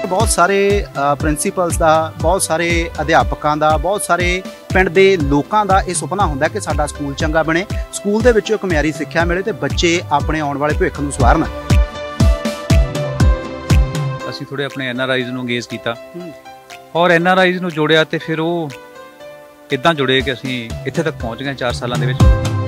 बहुत सारे प्रिंसीपल्स का, बहुत सारे अध्यापकों का, बहुत सारे पिंड के लोगों का यह सुपना होंदा कि साडा स्कूल चंगा बने, स्कूल दे विच एक म्यारी सिक्ख्या मिले तो बच्चे अपने आने वाले भविख नूं सवारन। असीं थोड़े अपने NRIs नूं अंगेज कीता और NRIs नूं जोड़िया ते फिर वो इदां जुड़े कि असीं इत्थे तक पहुँच गए 4 सालां दे विच।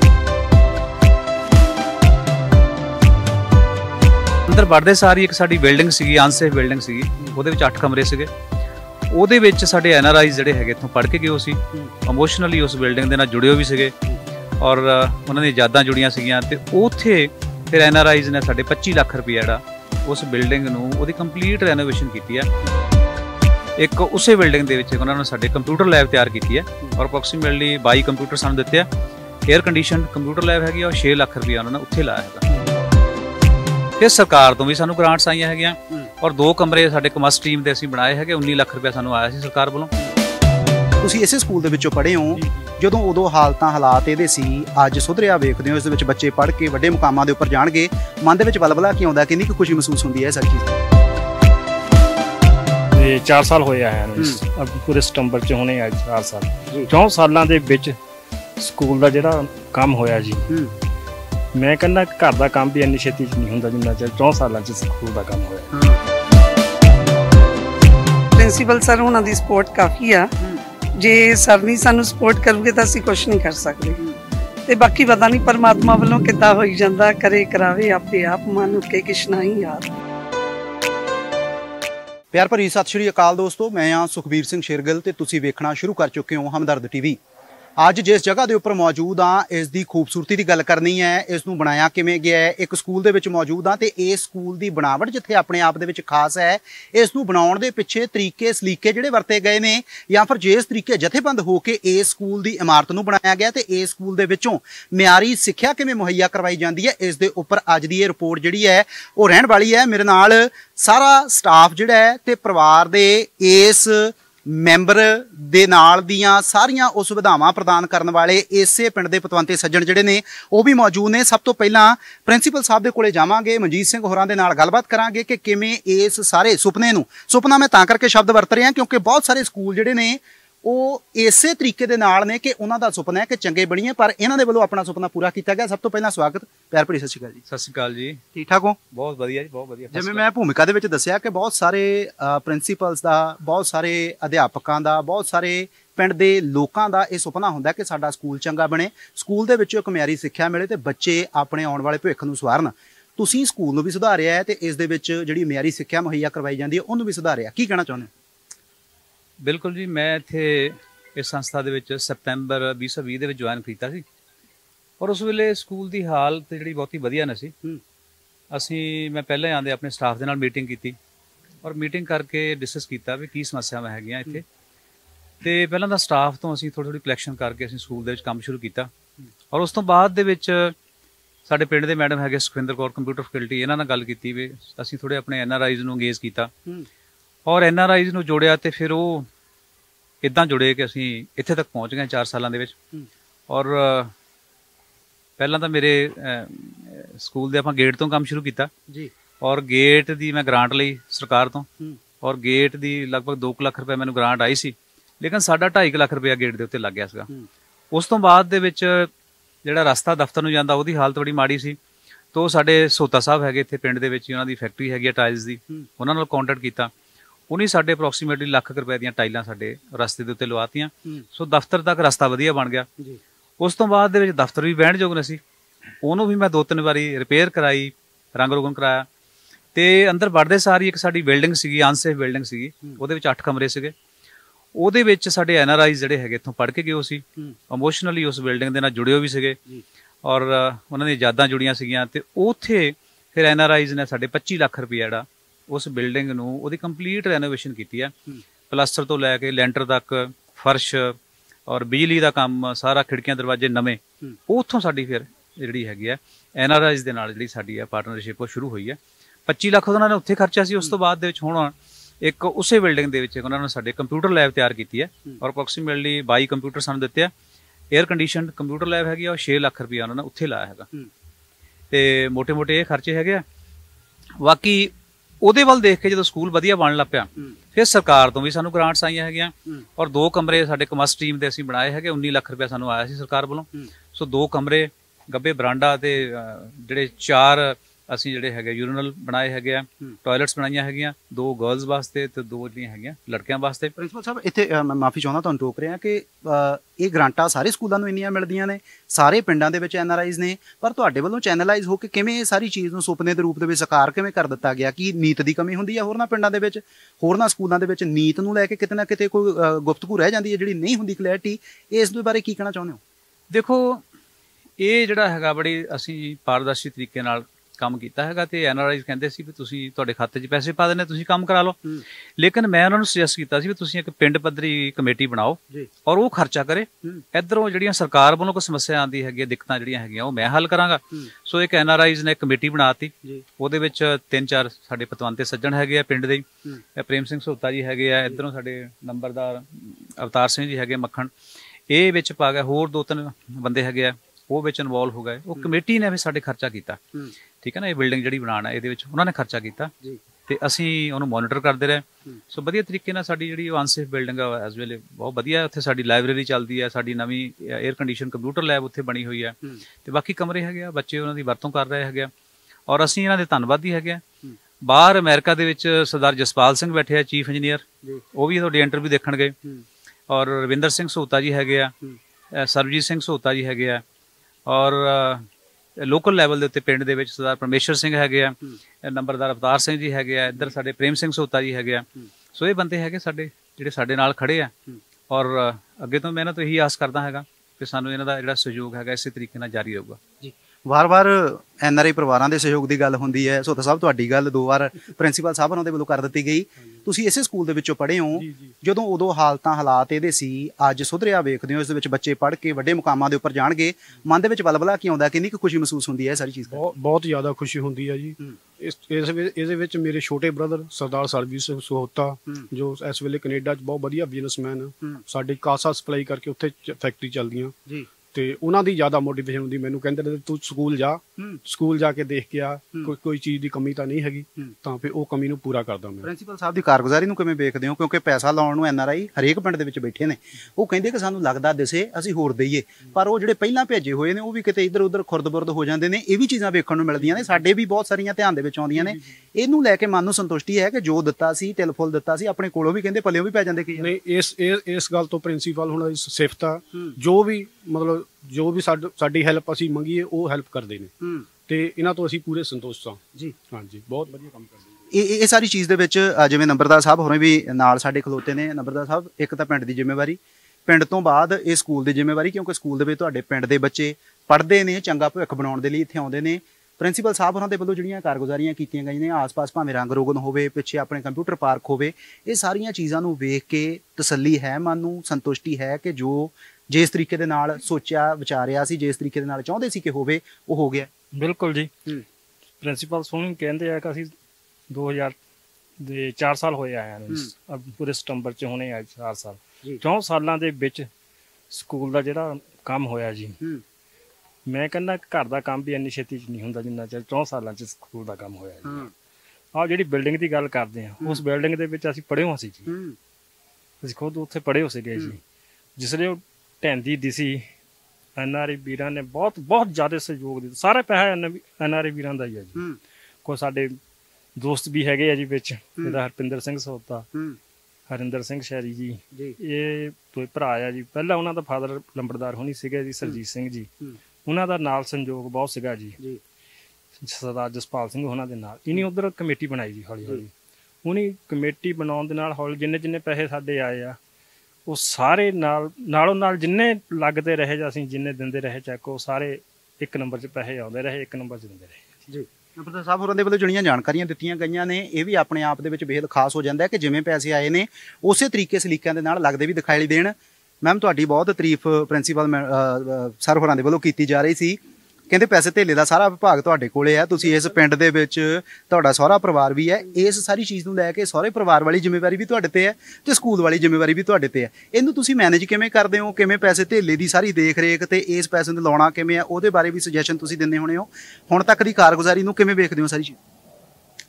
अंदर वड़दे सारी एक साडी बिल्डिंग सीगी, अनसेफ बिल्डिंग सीगी, ਉਹਦੇ ਵਿੱਚ 8 ਕਮਰੇ ਸੀਗੇ। ਉਹਦੇ ਵਿੱਚ ਸਾਡੇ NRIs ਜਿਹੜੇ ਹੈਗੇ ਇੱਥੋਂ ਪੜ੍ਹ ਕੇ ਗਏ ਹੋ ਸੀ, ਇਮੋਸ਼ਨਲੀ ਉਸ ਬਿਲਡਿੰਗ ਦੇ ਨਾਲ ਜੁੜੇ ਹੋ ਵੀ ਸੀਗੇ ਔਰ ਉਹਨਾਂ ਦੀਆਂ ਯਾਦਾਂ ਜੁੜੀਆਂ ਸੀਗੀਆਂ ਤੇ ਉੱਥੇ ਫਿਰ NRIs ਨੇ ਸਾਡੇ 25 ਲੱਖ ਰੁਪਏ ਜਿਹੜਾ ਉਸ ਬਿਲਡਿੰਗ ਨੂੰ ਉਹਦੀ ਕੰਪਲੀਟ ਰੈਨੋਵੇਸ਼ਨ ਕੀਤੀ ਹੈ। ਇੱਕ ਉਸੇ ਬਿਲਡਿੰਗ ਦੇ ਵਿੱਚ ਉਹਨਾਂ ਨੇ ਸਾਡੇ ਕੰਪਿਊਟਰ ਲੈਬ ਤਿਆਰ ਕੀਤੀ ਹੈ ਔਰ ਅਪਰੋਕਸੀਮੇਟਲੀ 22 ਕੰਪਿਊਟਰ ਸਾਨੂੰ ਦਿੱਤੇ ਆ। 에ਅਰ ਕੰਡੀਸ਼ਨ ਕੰਪਿਊਟਰ ਲੈਬ ਹੈਗੀ ਔਰ 6 ਲੱਖ ਰੁਪਏ ਉਹਨਾਂ ਨੇ ਉੱਥੇ ਲਾਇਆ ਹੈਗਾ। ਤੇ ਸਰਕਾਰ ਤੋਂ ਵੀ ਸਾਨੂੰ ਗ੍ਰਾਂਟਸ ਆਈਆਂ ਹੈਗੀਆਂ ਔਰ 2 ਕਮਰੇ ਸਾਡੇ ਕਮਰਸ ਟੀਮ ਦੇ ਅਸੀਂ ਬਣਾਏ ਹੈਗੇ। 19 ਲੱਖ ਰੁਪਏ ਸਾਨੂੰ ਆਇਆ ਸੀ ਸਰਕਾਰ ਵੱਲੋਂ। ਤੁਸੀਂ ਇਸੇ ਸਕੂਲ ਦੇ ਵਿੱਚੋਂ ਪੜ੍ਹੇ ਹੋ, ਜਦੋਂ ਉਦੋਂ ਹਾਲਾਤ ਇਹਦੇ ਸੀ, ਅੱਜ ਸੁਧਰਿਆ ਵੇਖਦੇ ਹੋ, ਇਸ ਦੇ ਵਿੱਚ ਬੱਚੇ ਪੜ੍ਹ ਕੇ ਵੱਡੇ ਮੁਕਾਮਾਂ ਦੇ ਉੱਪਰ ਜਾਣਗੇ, ਮਨ ਦੇ ਵਿੱਚ ਬਲਬਲਾ ਕੀ ਆਉਂਦਾ, ਕਿੰਨੀ ਕੁ ਖੁਸ਼ੀ ਮਹਿਸੂਸ ਹੁੰਦੀ ਹੈ ਸਾਰੀ ਚੀਜ਼? 4 ਸਾਲ ਹੋਏ ਆ ਪੂਰੇ ਸਤੰਬਰ ਚ ਹੋਣੇ ਆ 4 ਸਾਲ। 4 ਸਾਲਾਂ ਦੇ ਵਿੱਚ ਸਕੂਲ ਦਾ ਜਿਹੜਾ ਕੰਮ ਹੋਇਆ ਜੀ, ਮੈਂ ਕਹਿੰਦਾ ਘਰ ਦਾ ਕੰਮ ਵੀ ਇੰਨੀ ਛੇਤੀ ਨਹੀਂ ਹੁੰਦਾ ਜਿੰਨਾ ਚਿਰ 4 ਸਾਲਾਂ ਚ ਸਕੂਲ ਦਾ ਕੰਮ ਹੋਇਆ। ਪ੍ਰਿੰਸੀਪਲ ਸਰ ਉਹਨਾਂ ਦੀ ਸਪੋਰਟ ਕਾਫੀ ਆ, ਜੇ ਸਰ ਨਹੀਂ ਸਾਨੂੰ ਸਪੋਰਟ ਕਰੂਗੇ ਤਾਂ ਅਸੀਂ ਕੁਝ ਨਹੀਂ ਕਰ ਸਕਦੇ ਤੇ ਬਾਕੀ ਪਤਾ ਨਹੀਂ ਪਰਮਾਤਮਾ ਵੱਲੋਂ ਕਿੱਦਾਂ ਹੋਈ ਜਾਂਦਾ, ਕਰੇ ਕਰਾਵੇ ਆਪੇ ਆਪ, ਮਨ ਉੱਕੇ ਕਿਛ ਨਹੀਂ ਯਾਦ। ਪਿਆਰ ਭਰੀ ਸਤਿ ਸ਼੍ਰੀ ਅਕਾਲ ਦੋਸਤੋ, ਮੈਂ ਹਾਂ ਸੁਖਬੀਰ ਸਿੰਘ ਸ਼ੇਰਗਿੱਲ ਤੇ ਤੁਸੀਂ ਵੇਖਣਾ ਸ਼ੁਰੂ ਕਰ ਚੁੱਕੇ ਹੋ ਹਮਦਰਦ TV। ਅੱਜ जिस जगह के उपर मौजूद हाँ, इसकी खूबसूरती की गल करनी है, इसनूं बनाया किवें गया है। एक स्कूल दे विच मौजूद हाँ ते इस स्कूल की बनावट जिथे अपने आप दे विच खास है, इसनूं बनाउण दे पिछे तरीके सलीके जिहड़े वरते गए ने या फिर जिस तरीके जथेबंद होकर इस स्कूल की इमारत नूं बनाया गया ते इस स्कूल दे विचों मियारी सिक्ख्या किवें मुहैया करवाई जाती है, इस दे उपर अज दी रिपोर्ट जिहड़ी है वो रहण वाली है। मेरे नाल सारा स्टाफ जिहड़ा है ते परिवार दे इस मैंबर दे नाल दियां सारियां उस सुविधावां प्रदान करने वाले इसे पिंड दे पतवंते सज्जण जिहड़े ने वो भी मौजूद ने। सब तो पहला प्रिंसीपल साहब दे कोले जावांगे, मनजीत सिंह होरां दे नाल गलबात करांगे कि किवें इस सारे सुपना मैं तां करके शब्द वरत रहा क्योंकि बहुत सारे स्कूल जिहड़े ने वो इसे तरीके दे नाल ने कि उन्हां दा सुपना है कि चंगे बणीए, पर इन्हां दे वल्लों अपना सुपना पूरा किया गया। सब तो पहला स्वागत, प्यार भरी सत श्री अकाल जी। सत श्री अकाल जी, ठीक ठाक हो? बहुत वधिया जी, बहुत वधिया। जिवें मैं भूमिका दे विच दस्सिया कि बहुत सारे प्रिंसीपल्स का, बहुत सारे अध्यापकों का, बहुत सारे पिंड के लोगों का यह सुपना होंदा कि साडा स्कूल चंगा बने, स्कूल दे विच एक म्यारी सिक्ख्या मिले तो बच्चे अपने आने वाले भविख नूं सवारन। तुसीं स्कूल नूं भी सुधारिया है ते इस दे विच जिहड़ी म्यारी सिक्ख्या मुहैया करवाई जाती है उहनूं भी सुधारिया, की कहना चाहुंदे? बिल्कुल जी, मैं इत्थे इस संस्था दे विच सतंबर 2020 दे विच ज्वाइन कीता सी और उस वेले स्कूल की हालत जिहड़ी बहुती वधिया नहीं सी। असीं मैं पहले आंदे अपने स्टाफ दे नाल मीटिंग कीती और मीटिंग करके डिस्कस कीता भी की समस्यावां हैगीआं इत्थे ते पहलां तां स्टाफ तो असीं थोड़ी कलैक्शन करके असीं स्कूल दे विच काम शुरू कीता और उस तो बाद दे विच साडे पिंड दे मैडम हैगे सुखविंदर कौर कंप्यूटर फैकल्टी, इन्हां नाल गल कीती वी असीं थोड़े अपने NRIs नूं अंगेज कीता और NRIs नूं जोड़िया ते फिर वो इदां जुड़े कि असीं इत्थे तक पहुँच गए 4 सालां दे विच। और पहलां तां मेरे स्कूल दे आपां गेट तो काम शुरू कीता जी और गेट दी मैं ग्रांट लई सरकार तो और गेट दी लगभग 2 लाख रुपए मैनूं ग्रांट आई सी, लेकिन साडा 2.5 लाख रुपया गेट दे उत्ते लग गया सीगा। उस तो बाद दे विच जिहड़ा रस्ता दफ्तर नूं जांदा ओहदी हालत बड़ी माड़ी सी, तो साडे सोता साहब हैगे इत्थे पिंड दे विच, उहनां दी फैक्टरी हैगी टाइल्स दी, उहनां नाल कॉन्टैक्ट कीता, उन्हीं साडे अप्रोक्सीमेटली लाख रुपए दीयां टाइलां साडे रस्ते दे उत्ते लवातीआं, सो दफ्तर तक रस्ता वधिया बन गया। उस तो बाद दे विच दफ्तर भी बहण जोग नहीं सी, ਉਹਨੂੰ भी मैं 2-3 बारी रिपेयर कराई, रंग रोगन कराया ते अंदर वड़दे सारी एक साडी बिल्डिंग सीगी, अनसेफ बिल्डिंग सीगी, ਉਹਦੇ ਵਿੱਚ 8 ਕਮਰੇ ਸੀਗੇ। ਉਹਦੇ ਵਿੱਚ ਸਾਡੇ NRIs ਜਿਹੜੇ ਹੈਗੇ ਇੱਥੋਂ ਪੜ੍ਹ ਕੇ ਗਏ ਹੋ ਸੀ, ਇਮੋਸ਼ਨਲੀ ਉਸ ਬਿਲਡਿੰਗ ਦੇ ਨਾਲ ਜੁੜੇ ਹੋ ਵੀ ਸੀਗੇ ਔਰ ਉਹਨਾਂ ਦੀਆਂ ਯਾਦਾਂ ਜੁੜੀਆਂ ਸੀਗੀਆਂ ਤੇ ਉੱਥੇ ਫਿਰ NRIs ਨੇ ਸਾਡੇ 25 ਲੱਖ ਰੁਪਏ ਜਿਹੜਾ उस बिल्डिंग नूं उहदी कंप्लीट रेनोवेशन की है, प्लास्टर तो लैके लेंटर तक, फर्श और बिजली का काम सारा, खिड़कियां दरवाजे नवे, उत्थों साडी फिर जिहड़ी हैगी है NRIs दे नाल जिहड़ी साडी है पार्टनरशिप शुरू हुई है। 25 लाख उन्होंने उत्थे खर्चा सी। उस तो बाद दे विच हुण एक उसे बिल्डिंग दे विच उन्होंने साडे कंप्यूटर लैब तैयार की है और अप्रोक्सीमेटली 22 कंप्यूटर सानूं दित्ते आ। एयर कंडीशन कंप्यूटर लैब हैगी और 6 लाख रुपया उन्होंने उत्थे लाया हैगा ते मोटे मोटे ये खर्चे हैगे आ। बाकी ਉਹਦੇ ਵੱਲ ਦੇਖ ਕੇ ਜਦੋਂ ਸਕੂਲ ਵਧੀਆ ਬਣਨ ਲੱਗ ਪਿਆ, ਫਿਰ ਸਰਕਾਰ ਤੋਂ ਵੀ ਸਾਨੂੰ ਗ੍ਰਾਂਟਸ ਆਈਆਂ ਹੈਗੀਆਂ ਔਰ 2 ਕਮਰੇ ਸਾਡੇ ਕਮਰਸ ਟੀਮ ਦੇ ਅਸੀਂ ਬਣਾਏ ਹੈਗੇ। 19 ਲੱਖ ਰੁਪਇਆ ਸਾਨੂੰ ਆਇਆ ਸੀ ਸਰਕਾਰ ਵੱਲੋਂ। ਸੋ 2 ਕਮਰੇ, ਗੱਬੇ ਬਰਾਂਡਾ ਤੇ ਜਿਹੜੇ 4 ਅਸੀਂ ਜਿਹੜੇ ਹੈਗੇ ਯੂਰੀਨਲ ਬਣਾਏ ਹੈਗੇ ਆ, ਟਾਇਲਟਸ ਬਣਾਈਆਂ ਹੈਗੀਆਂ, 2 ਗਰਲਸ ਵਾਸਤੇ ਤੇ 2 ਜਿਹੜੀਆਂ ਹੈਗੀਆਂ ਲੜਕਿਆਂ ਵਾਸਤੇ। ਪ੍ਰਿੰਸੀਪਲ ਸਾਹਿਬ ਇੱਥੇ ਮੈਂ ਮਾਫੀ ਚਾਹੁੰਦਾ ਤੁਹਾਨੂੰ ਰੋਕ ਰਿਹਾ ਕਿ ਇਹ ਗ੍ਰਾਂਟਾਂ ਸਾਰੇ ਸਕੂਲਾਂ ਨੂੰ ਇੰਨੀਆਂ ਮਿਲਦੀਆਂ ਨੇ, ਸਾਰੇ ਪਿੰਡਾਂ ਦੇ ਵਿੱਚ NRIs ਨੇ, ਪਰ ਤੁਹਾਡੇ ਵੱਲੋਂ ਚੈਨਲਾਈਜ਼ ਹੋ ਕੇ ਕਿਵੇਂ ਇਹ ਸਾਰੀ ਚੀਜ਼ ਨੂੰ ਸੁਪਨੇ ਦੇ ਰੂਪ ਦੇ ਵਿੱਚ ਸਾਕਾਰ ਕਿਵੇਂ ਕਰ ਦਿੱਤਾ ਗਿਆ? ਕਿ ਨੀਤ ਦੀ ਕਮੀ ਹੁੰਦੀ ਹੈ ਹੋਰਨਾਂ ਪਿੰਡਾਂ ਦੇ ਵਿੱਚ, ਹੋਰਨਾਂ ਸਕੂਲਾਂ ਦੇ ਵਿੱਚ ਨੀਤ ਨੂੰ ਲੈ ਕੇ ਕਿਤੇ ਨਾ ਕਿਤੇ ਕੋਈ ਗੁਫ਼ਤਗੂ ਰਹਿ ਜਾਂਦੀ ਹੈ ਜਿਹੜੀ ਨਹੀਂ ਹੁੰਦੀ ਕਲੈਰਿਟੀ? ਇਸ ਦੇ ਬਾਰੇ ਕੀ ਕਹਿਣਾ ਚਾਹੁੰਦੇ ਹੋ? ਦੇਖੋ, ਇਹ ਜਿਹੜਾ ਹੈਗਾ ਬੜੀ ਅਸੀਂ ਪਾਰਦਰਸ਼ੀ ਤਰੀਕੇ ਨਾਲ ਕੰਮ ਕੀਤਾ ਹੈਗਾ ਤੇ NRIs ਕਹਿੰਦੇ ਸੀ ਵੀ ਤੁਸੀਂ ਤੁਹਾਡੇ ਖਾਤੇ 'ਚ ਪੈਸੇ ਪਾ ਦੇਣੇ, ਤੁਸੀਂ ਕੰਮ ਕਰਾ ਲਓ। ਲੇਕਿਨ ਮੈਂ ਉਹਨਾਂ ਨੂੰ ਸੁਜੈਸਟ ਕੀਤਾ ਸੀ ਵੀ ਤੁਸੀਂ ਇੱਕ ਪਿੰਡ ਪੱਧਰੀ ਕਮੇਟੀ ਬਣਾਓ ਔਰ ਉਹ ਖਰਚਾ ਕਰੇ। ਇੱਧਰੋਂ ਜਿਹੜੀਆਂ ਸਰਕਾਰ ਵੱਲੋਂ ਕੋਈ ਸਮੱਸਿਆ ਆਉਂਦੀ ਹੈਗੀ, ਦਿੱਕਤਾਂ ਜਿਹੜੀਆਂ ਹੈਗੀਆਂ ਉਹ ਮੈਂ ਹੱਲ ਕਰਾਂਗਾ। ਸੋ ਇੱਕ NRIs ਨੇ ਕਮੇਟੀ ਬਣਾਤੀ, ਉਹਦੇ ਵਿੱਚ 3-4 ਸਾਡੇ ਪਤਵੰਤੇ ਸੱਜਣ ਹੈਗੇ ਆ ਪਿੰਡ ਦੇ, ਪ੍ਰੇਮ ਸਿੰਘ ਸੋਤਾ ਜੀ ਹੈਗੇ ਆ, ਇੱਧਰੋਂ ਸਾਡੇ ਨੰਬਰਦਾਰ ਅਵਤਾਰ ਸਿੰਘ ਜੀ ਹੈਗੇ, ਮੱਖਣ ਇਹ ਵਿੱਚ ਪਾ ਗਿਆ, ਹੋਰ 2-3 ਬੰਦੇ ਹੈਗੇ ਆ ਉਹ ਵਿੱਚ ਇਨਵੋਲਵ ਹੋ ਗਏ। ਉਹ ਕਮੇਟੀ ਨੇ ਵੀ ਸਾਡੇ ਖਰਚਾ ਕੀਤਾ, ਠੀਕ ਹੈ ਨਾ। ਇਹ ਬਿਲਡਿੰਗ ਜਿਹੜੀ ਬਣਾਉਣਾ ਇਹਦੇ ਵਿੱਚ ਉਹਨਾਂ ਨੇ ਖਰਚਾ ਕੀਤਾ ਤੇ ਅਸੀਂ ਉਹਨੂੰ ਮੋਨੀਟਰ ਕਰਦੇ ਰਹੇ। ਸੋ ਵਧੀਆ ਤਰੀਕੇ ਨਾਲ ਸਾਡੀ ਜਿਹੜੀ ਅਨਸੇਫ ਬਿਲਡਿੰਗ ਆ ਇਸ ਵੇਲੇ ਬਹੁਤ ਵਧੀਆ, ਉੱਥੇ ਸਾਡੀ ਲਾਇਬ੍ਰੇਰੀ ਚੱਲਦੀ ਹੈ, ਸਾਡੀ ਨਵੀਂ 에ਅਰ ਕੰਡੀਸ਼ਨ ਕੰਪਿਊਟਰ ਲੈਬ ਉੱਥੇ ਬਣੀ ਹੋਈ ਹੈ ਤੇ ਬਾਕੀ ਕਮਰੇ ਹੈਗੇ ਆ, ਬੱਚੇ ਉਹਨਾਂ ਦੀ ਵਰਤੋਂ ਕਰ ਰਹੇ ਹੈਗੇ ਆ ਔਰ ਅਸੀਂ ਇਹਨਾਂ ਦੇ ਧੰਨਵਾਦੀ ਹੈਗੇ ਆ। ਬਾਹਰ ਅਮਰੀਕਾ ਦੇ ਵਿੱਚ ਸਰਦਾਰ ਜਸਪਾਲ ਸਿੰਘ ਬੈਠੇ ਆ, ਚੀਫ ਇੰਜੀਨੀਅਰ, ਉਹ ਵੀ ਤੁਹਾਡੀ ਇੰਟਰਵਿਊ ਦੇਖਣਗੇ। ਔਰ ਰਵਿੰਦਰ ਸਿੰਘ ਸੋਤਾ ਜੀ ਹੈਗੇ ਆ, ਸਰਬਜੀਤ ਸਿੰਘ ਸੋਤਾ ਜੀ ਹੈਗੇ ਆ ਔਰ ਲੋਕਲ ਲੈਵਲ ਦੇ ਉੱਤੇ ਪਿੰਡ ਦੇ ਵਿੱਚ ਸਰਦਾਰ ਪਰਮੇਸ਼ਰ ਸਿੰਘ ਹੈਗੇ ਆ, ਨੰਬਰਦਾਰ ਅਵਤਾਰ ਸਿੰਘ ਜੀ ਹੈਗੇ ਆ, ਇੱਧਰ ਸਾਡੇ ਪ੍ਰੇਮ ਸਿੰਘ ਸੋਤਾ ਜੀ ਹੈਗੇ ਆ। ਸੋ ਇਹ ਬੰਦੇ ਹੈਗੇ ਸਾਡੇ ਜਿਹੜੇ ਸਾਡੇ ਨਾਲ ਖੜੇ ਆ ਔਰ ਅੱਗੇ ਤੋਂ ਮੈਂ ਇਹਨਾਂ ਤੋਂ ਇਹੀ ਆਸ ਕਰਦਾ ਹੈਗਾ ਕਿ ਸਾਨੂੰ ਇਹਨਾਂ ਦਾ ਜਿਹੜਾ ਸਹਿਯੋਗ ਹੈਗਾ ਇਸੇ ਤਰੀਕੇ ਨਾਲ ਜਾਰੀ ਰਹੂਗਾ ਜੀ। ਵਾਰ-ਵਾਰ NRI ਪਰਿਵਾਰਾਂ ਦੇ ਸਹਿਯੋਗ ਦੀ ਗੱਲ ਹੁੰਦੀ ਹੈ। ਸੋਤਾ ਸਾਹਿਬ ਤੁਹਾਡੀ ਗੱਲ 2 ਵਾਰ ਪ੍ਰਿੰਸੀਪਲ ਸਾਹਿਬ ਉਹਨਾਂ ਦੇ ਵੱਲੋਂ ਕਰ ਦਿੱਤੀ ਗਈ। ਤੁਸੀਂ ਇਸੇ ਸਕੂਲ ਦੇ ਵਿੱਚੋਂ ਪੜ੍ਹੇ ਹੋ, ਜਦੋਂ ਉਦੋਂ ਹਾਲਾਤ ਇਹਦੇ ਸੀ, ਅੱਜ ਸੁਧਰਿਆ ਵੇਖਦੇ ਹੋ, ਇਸ ਦੇ ਵਿੱਚ ਬੱਚੇ ਪੜ੍ਹ ਕੇ ਵੱਡੇ ਮੁਕਾਮਾਂ ਦੇ ਉੱਪਰ ਜਾਣਗੇ, ਮਨ ਦੇ ਵਿੱਚ ਬਲਬਲਾ ਕੀ ਆਉਂਦਾ, ਕਿੰਨੀ ਕੁ ਖੁਸ਼ੀ ਮਹਿਸੂਸ ਹੁੰਦੀ ਹੈ ਇਹ ਸਾਰੀ ਚੀਜ਼? ਬਹੁਤ ਜ਼ਿਆਦਾ ਖੁਸ਼ੀ ਹੁੰਦੀ ਹੈ ਜੀ। ਇਹਦੇ ਵਿੱਚ ਮੇਰੇ ਛੋਟੇ ਬ੍ਰਦਰ ਸਰਦਾਰ ਸਰਬਜੀਤ ਸਿੰਘ ਸੋਹਤਾ ਜੋ ਇਸ ਵੇਲੇ ਕੈਨੇਡਾ 'ਚ ਬਹੁਤ ਵਧੀਆ ਬਿਜ਼ਨਸਮੈਨ ਆ, ਸਾਡੀ ਕਾਸਾ ਸਪਲਾਈ ਕਰਕੇ ਉੱਥੇ ਫੈਕਟਰੀ ਚੱਲਦੀਆਂ ਤੇ ਉਹਨਾਂ ਦੀ ਜ਼ਿਆਦਾ ਮੋਟੀਵੇਸ਼ਨ ਹੁੰਦੀ। ਮੈਨੂੰ ਕਹਿੰਦੇ ਨੇ ਤੂੰ ਸਕੂਲ ਜਾ ਕੇ ਦੇਖ ਕੇ ਆ, ਕੋਈ ਚੀਜ਼ ਦੀ ਕਮੀ ਤਾਂ ਨਹੀਂ ਹੈਗੀ, ਤਾਂ ਫਿਰ ਉਹ ਕਮੀ ਨੂੰ ਪੂਰਾ ਕਰਦਾ ਮੈਂ। ਪ੍ਰਿੰਸੀਪਲ ਸਾਹਿਬ ਦੀ ਕਾਰਗੁਜ਼ਾਰੀ ਨੂੰ ਕਿਵੇਂ ਵੇਖਦੇ ਹੋ? ਕਿਉਂਕਿ ਪੈਸਾ ਲਾਉਣ ਨੂੰ NRI ਹਰੇਕ ਪਿੰਡ ਦੇ ਵਿੱਚ ਬੈਠੇ ਨੇ, ਉਹ ਕਹਿੰਦੇ ਕਿ ਸਾਨੂੰ ਲੱਗਦਾ ਦਿਸੇ ਅਸੀਂ ਹੋਰ ਦਈਏ, ਪਰ ਉਹ ਜਿਹੜੇ ਪਹਿਲਾਂ ਭੇਜੇ ਹੋਏ ਨੇ ਉਹ ਵੀ ਕਿਤੇ ਇੱਧਰ ਉੱਧਰ ਖੁਰਦ-ਬੁਰਦ ਹੋ ਜਾਂਦੇ ਨੇ। ਇਹ ਵੀ ਚੀਜ਼ਾਂ ਵੇਖਣ ਨੂੰ ਮਿਲਦੀਆਂ ਨੇ, ਸਾਡੇ ਵੀ ਬਹੁਤ ਸਾਰੀਆਂ ਧਿਆਨ ਦੇ ਵਿੱਚ ਆਉਂਦੀਆਂ ਨੇ। ਇਹਨੂੰ ਲੈ ਕੇ ਮਨ ਨੂੰ ਸੰਤੁਸ਼ਟੀ ਹੈ ਕਿ ਜੋ ਦਿੱਤਾ ਸੀ, ਤਿਲ ਫੁੱਲ ਦਿੱਤਾ ਸੀ, ਆਪਣੇ ਕੋਲੋਂ ਵੀ ਕਹਿੰਦੇ ਪੱਲਿਓਂ ਵੀ ਪੈ ਜਾਂਦੇ। ਕੀ ਨਹੀਂ, ਇਸ ਗੱਲ ਤੋਂ ਪ੍ਰਿੰਸੀਪਲ ਹੁਣ ਸਿਫਤ ਆ, ਜੋ ਵੀ ਸਾਡੀ ਹੈਲਪ ਅਸੀਂ ਮੰਗੀਏ ਉਹ ਹੈਲਪ ਕਰਦੇ ਨੇ ਤੇ ਇਹਨਾਂ ਤੋਂ ਅਸੀਂ ਪੂਰੇ ਸੰਤੁਸ਼ਟ ਹਾਂ ਜੀ। ਹਾਂਜੀ, ਬਹੁਤ ਵਧੀਆ ਕੰਮ ਕਰਦੇ ਨੇ। ਇਹ ਸਾਰੀ ਚੀਜ਼ ਦੇ ਵਿੱਚ ਜਿਵੇਂ ਨੰਬਰਦਾਰ ਸਾਹਿਬ ਹੋਰੇ ਵੀ ਨਾਲ ਸਾਡੇ ਖਲੋਤੇ ਨੇ। ਨੰਬਰਦਾਰ ਸਾਹਿਬ, ਇੱਕ ਤਾਂ ਪਿੰਡ ਦੀ ਜ਼ਿੰਮੇਵਾਰੀ, ਪਿੰਡ ਤੋਂ ਬਾਅਦ ਇਹ ਸਕੂਲ ਦੀ ਜ਼ਿੰਮੇਵਾਰੀ, ਕਿਉਂਕਿ ਸਕੂਲ ਦੇ ਵਿੱਚ ਤੁਹਾਡੇ ਪਿੰਡ ਦੇ ਬੱਚੇ ਪੜ੍ਹਦੇ ਨੇ, ਚੰਗਾ ਭਵਿੱਖ ਬਣਾਉਣ ਦੇ ਲਈ ਇੱਥੇ ਆਉਂਦੇ ਨੇ। ਪ੍ਰਿੰਸੀਪਲ ਸਾਹਿਬ ਉਹਨਾਂ ਦੇ ਵੱਲੋਂ ਜਿਹੜੀਆਂ ਕਾਰਗੁਜ਼ਾਰੀਆਂ ਕੀਤੀਆਂ ਗਈਆਂ ਨੇ, ਆਸ-ਪਾਸ ਭਾਵੇਂ ਰੰਗ ਰੋਗਨ ਹੋਵੇ, ਪਿੱਛੇ ਆਪਣੇ ਕੰਪਿਊਟਰ ਪਾਰਕ ਹੋਵੇ, ਇਹ ਸਾਰੀਆਂ ਚੀਜ਼ਾਂ ਨੂੰ ਵੇਖ ਕੇ ਤਸੱਲੀ ਹੈ, ਮਨ ਨੂੰ ਸੰਤੁਸ਼ਟੀ ਹੈ ਕਿ ਜੋ ਜਿਸ ਤਰੀਕੇ ਦੇ ਨਾਲ ਸੋਚਿਆ ਵਿਚਾਰਿਆ ਸੀ, ਜਿਸ ਤਰੀਕੇ ਦੇ ਨਾਲ ਚਾਹੁੰਦੇ ਸੀ ਕਿ ਹੋਵੇ, ਉਹ ਹੋ ਗਿਆ। ਬਿਲਕੁਲ ਜੀ। ਪ੍ਰਿੰਸੀਪਲ ਸੋਹਣੀ ਕਹਿੰਦੇ ਆ ਕਿ ਅਸੀਂ 2000 ਦੇ 4 ਸਾਲ ਹੋਏ ਆਇਆ ਨੂੰ, ਪੂਰੇ ਸਤੰਬਰ 'ਚ ਹੋਣੇ ਆ 4 ਸਾਲ। 4 ਸਾਲਾਂ ਦੇ ਵਿੱਚ ਸਕੂਲ ਦਾ ਜਿਹੜਾ ਕੰਮ ਹੋਇਆ ਜੀ, ਮੈਂ ਕਹਿੰਦਾ ਘਰ ਦਾ ਕੰਮ ਵੀ ਇੰਨੀ ਛੇਤੀ 'ਚ ਨਹੀਂ ਹੁੰਦਾ ਜਿੰਨਾ ਚਿਰ 4 ਸਾਲਾਂ 'ਚ ਸਕੂਲ ਦਾ ਕੰਮ ਹੋਇਆ ਜੀ। ਆਹ ਜਿਹੜੀ ਬਿਲਡਿੰਗ ਦੀ ਗੱਲ ਕਰਦੇ ਆ, ਉਸ ਬਿਲਡਿੰਗ ਦੇ ਵਿੱਚ ਅਸੀਂ ਪੜ੍ਹੇ ਹੋ ਸੀ ਜੀ, ਅਸੀਂ ਖੁਦ ਉੱਥੇ ਪੜ੍ਹੇ ਹੋ ਸੀਗੇ ਜੀ। ਜਿਸਲੇ ਉਹ ਢਹਿੰਦੀ ਦਿਸੀ, NRI ਵੀਰਾਂ ਨੇ ਬਹੁਤ ਜ਼ਿਆਦਾ ਸਹਿਯੋਗ ਦਿੱਤਾ। ਸਾਰਾ ਪੈਸਾ NRI ਵੀਰਾਂ ਦਾ ਹੀ ਹੈ ਜੀ। ਕੋਈ ਸਾਡੇ ਦੋਸਤ ਵੀ ਹੈਗੇ ਆ ਜੀ ਵਿੱਚ, ਇਹਦਾ ਹਰਪਿੰਦਰ ਸਿੰਘ ਸੋਤਾ, ਹਰਿੰਦਰ ਸਿੰਘ ਸ਼ਹਿਰੀ ਜੀ, ਇਹ 2 ਭਰਾ ਆ ਜੀ। ਪਹਿਲਾਂ ਉਹਨਾਂ ਦਾ ਫਾਦਰ ਲੰਬੜਦਾਰ ਹੋਣੀ ਸੀਗੇ ਜੀ, ਸਰਜੀਤ ਸਿੰਘ ਜੀ, ਉਹਨਾਂ ਦਾ ਨਾਲ ਸੰਯੋਗ ਬਹੁਤ ਸੀਗਾ ਜੀ। ਸਰਦਾਰ ਜਸਪਾਲ ਸਿੰਘ ਉਹਨਾਂ ਦੇ ਨਾਲ ਇਹਨੇ ਉੱਧਰ ਕਮੇਟੀ ਬਣਾਈ ਜੀ। ਹੌਲੀ ਉਹਨੇ ਕਮੇਟੀ ਬਣਾਉਣ ਦੇ ਨਾਲ ਹੌਲੀ ਜਿੰਨੇ ਪੈਸੇ ਸਾਡੇ ਆਏ ਆ, ਉਹ ਸਾਰੇ ਨਾਲੋਂ ਜਿੰਨੇ ਲੱਗਦੇ ਰਹੇ ਜਾਂ ਅਸੀਂ ਜਿੰਨੇ ਦਿੰਦੇ ਰਹੇ ਚੈੱਕ, ਉਹ ਸਾਰੇ 1 ਨੰਬਰ 'ਚ ਪੈਸੇ ਆਉਂਦੇ ਰਹੇ, 1 ਨੰਬਰ 'ਚ ਦਿੰਦੇ ਰਹੇ ਜੀ। ਨੰਬਰਦਾਰ ਸਾਹਿਬ ਹੋਰਾਂ ਦੇ ਵੱਲੋਂ ਜਿਹੜੀਆਂ ਜਾਣਕਾਰੀਆਂ ਦਿੱਤੀਆਂ ਗਈਆਂ ਨੇ, ਇਹ ਵੀ ਆਪਣੇ ਆਪ ਦੇ ਵਿੱਚ ਬੇਹੱਦ ਖਾਸ ਹੋ ਜਾਂਦਾ ਹੈ ਕਿ ਜਿਵੇਂ ਪੈਸੇ ਆਏ ਨੇ ਉਸੇ ਤਰੀਕੇ ਸਲੀਕਿਆਂ ਦੇ ਨਾਲ ਲੱਗਦੇ ਵੀ ਦਿਖਾਈ ਦੇਣ। ਮੈਮ, ਤੁਹਾਡੀ ਬਹੁਤ ਤਾਰੀਫ ਪ੍ਰਿੰਸੀਪਲ ਸਰ ਹੋਰਾਂ ਦੇ ਵੱਲੋਂ ਕੀਤੀ ਜਾ ਰਹੀ ਸੀ। ਕਹਿੰਦੇ ਪੈਸੇ ਧੇਲੇ ਦਾ ਸਾਰਾ ਵਿਭਾਗ ਤੁਹਾਡੇ ਕੋਲੇ ਆ, ਤੁਸੀਂ ਇਸ ਪਿੰਡ ਦੇ ਵਿੱਚ ਤੁਹਾਡਾ ਸਹੁਰਾ ਪਰਿਵਾਰ ਵੀ ਹੈ, ਇਸ ਸਾਰੀ ਚੀਜ਼ ਨੂੰ ਲੈ ਕੇ ਸਹੁਰੇ ਪਰਿਵਾਰ ਵਾਲੀ ਜ਼ਿੰਮੇਵਾਰੀ ਵੀ ਤੁਹਾਡੇ ਤੇ ਹੈ ਤੇ ਸਕੂਲ ਵਾਲੀ ਜ਼ਿੰਮੇਵਾਰੀ ਵੀ ਤੁਹਾਡੇ ਤੇ ਹੈ। ਇਹਨੂੰ ਤੁਸੀਂ ਮੈਨੇਜ ਕਿਵੇਂ ਕਰਦੇ ਹੋ? ਕਿਵੇਂ ਪੈਸੇ ਧੇਲੇ ਦੀ ਸਾਰੀ ਦੇਖ ਰੇਖ ਤੇ ਇਸ ਪੈਸੇ ਨੂੰ ਲਾਉਣਾ ਕਿਵੇਂ ਆ, ਉਹਦੇ ਬਾਰੇ ਵੀ ਸੁਜੈਸ਼ਨ ਤੁਸੀਂ ਦਿੰਦੇ ਹੋਣੇ ਹੋ। ਹੁਣ ਤੱਕ ਦੀ ਕਾਰਗੁਜ਼ਾਰੀ ਨੂੰ ਕਿਵੇਂ ਵੇਖਦੇ ਹੋ ਸਾਰੀ ਚੀਜ਼?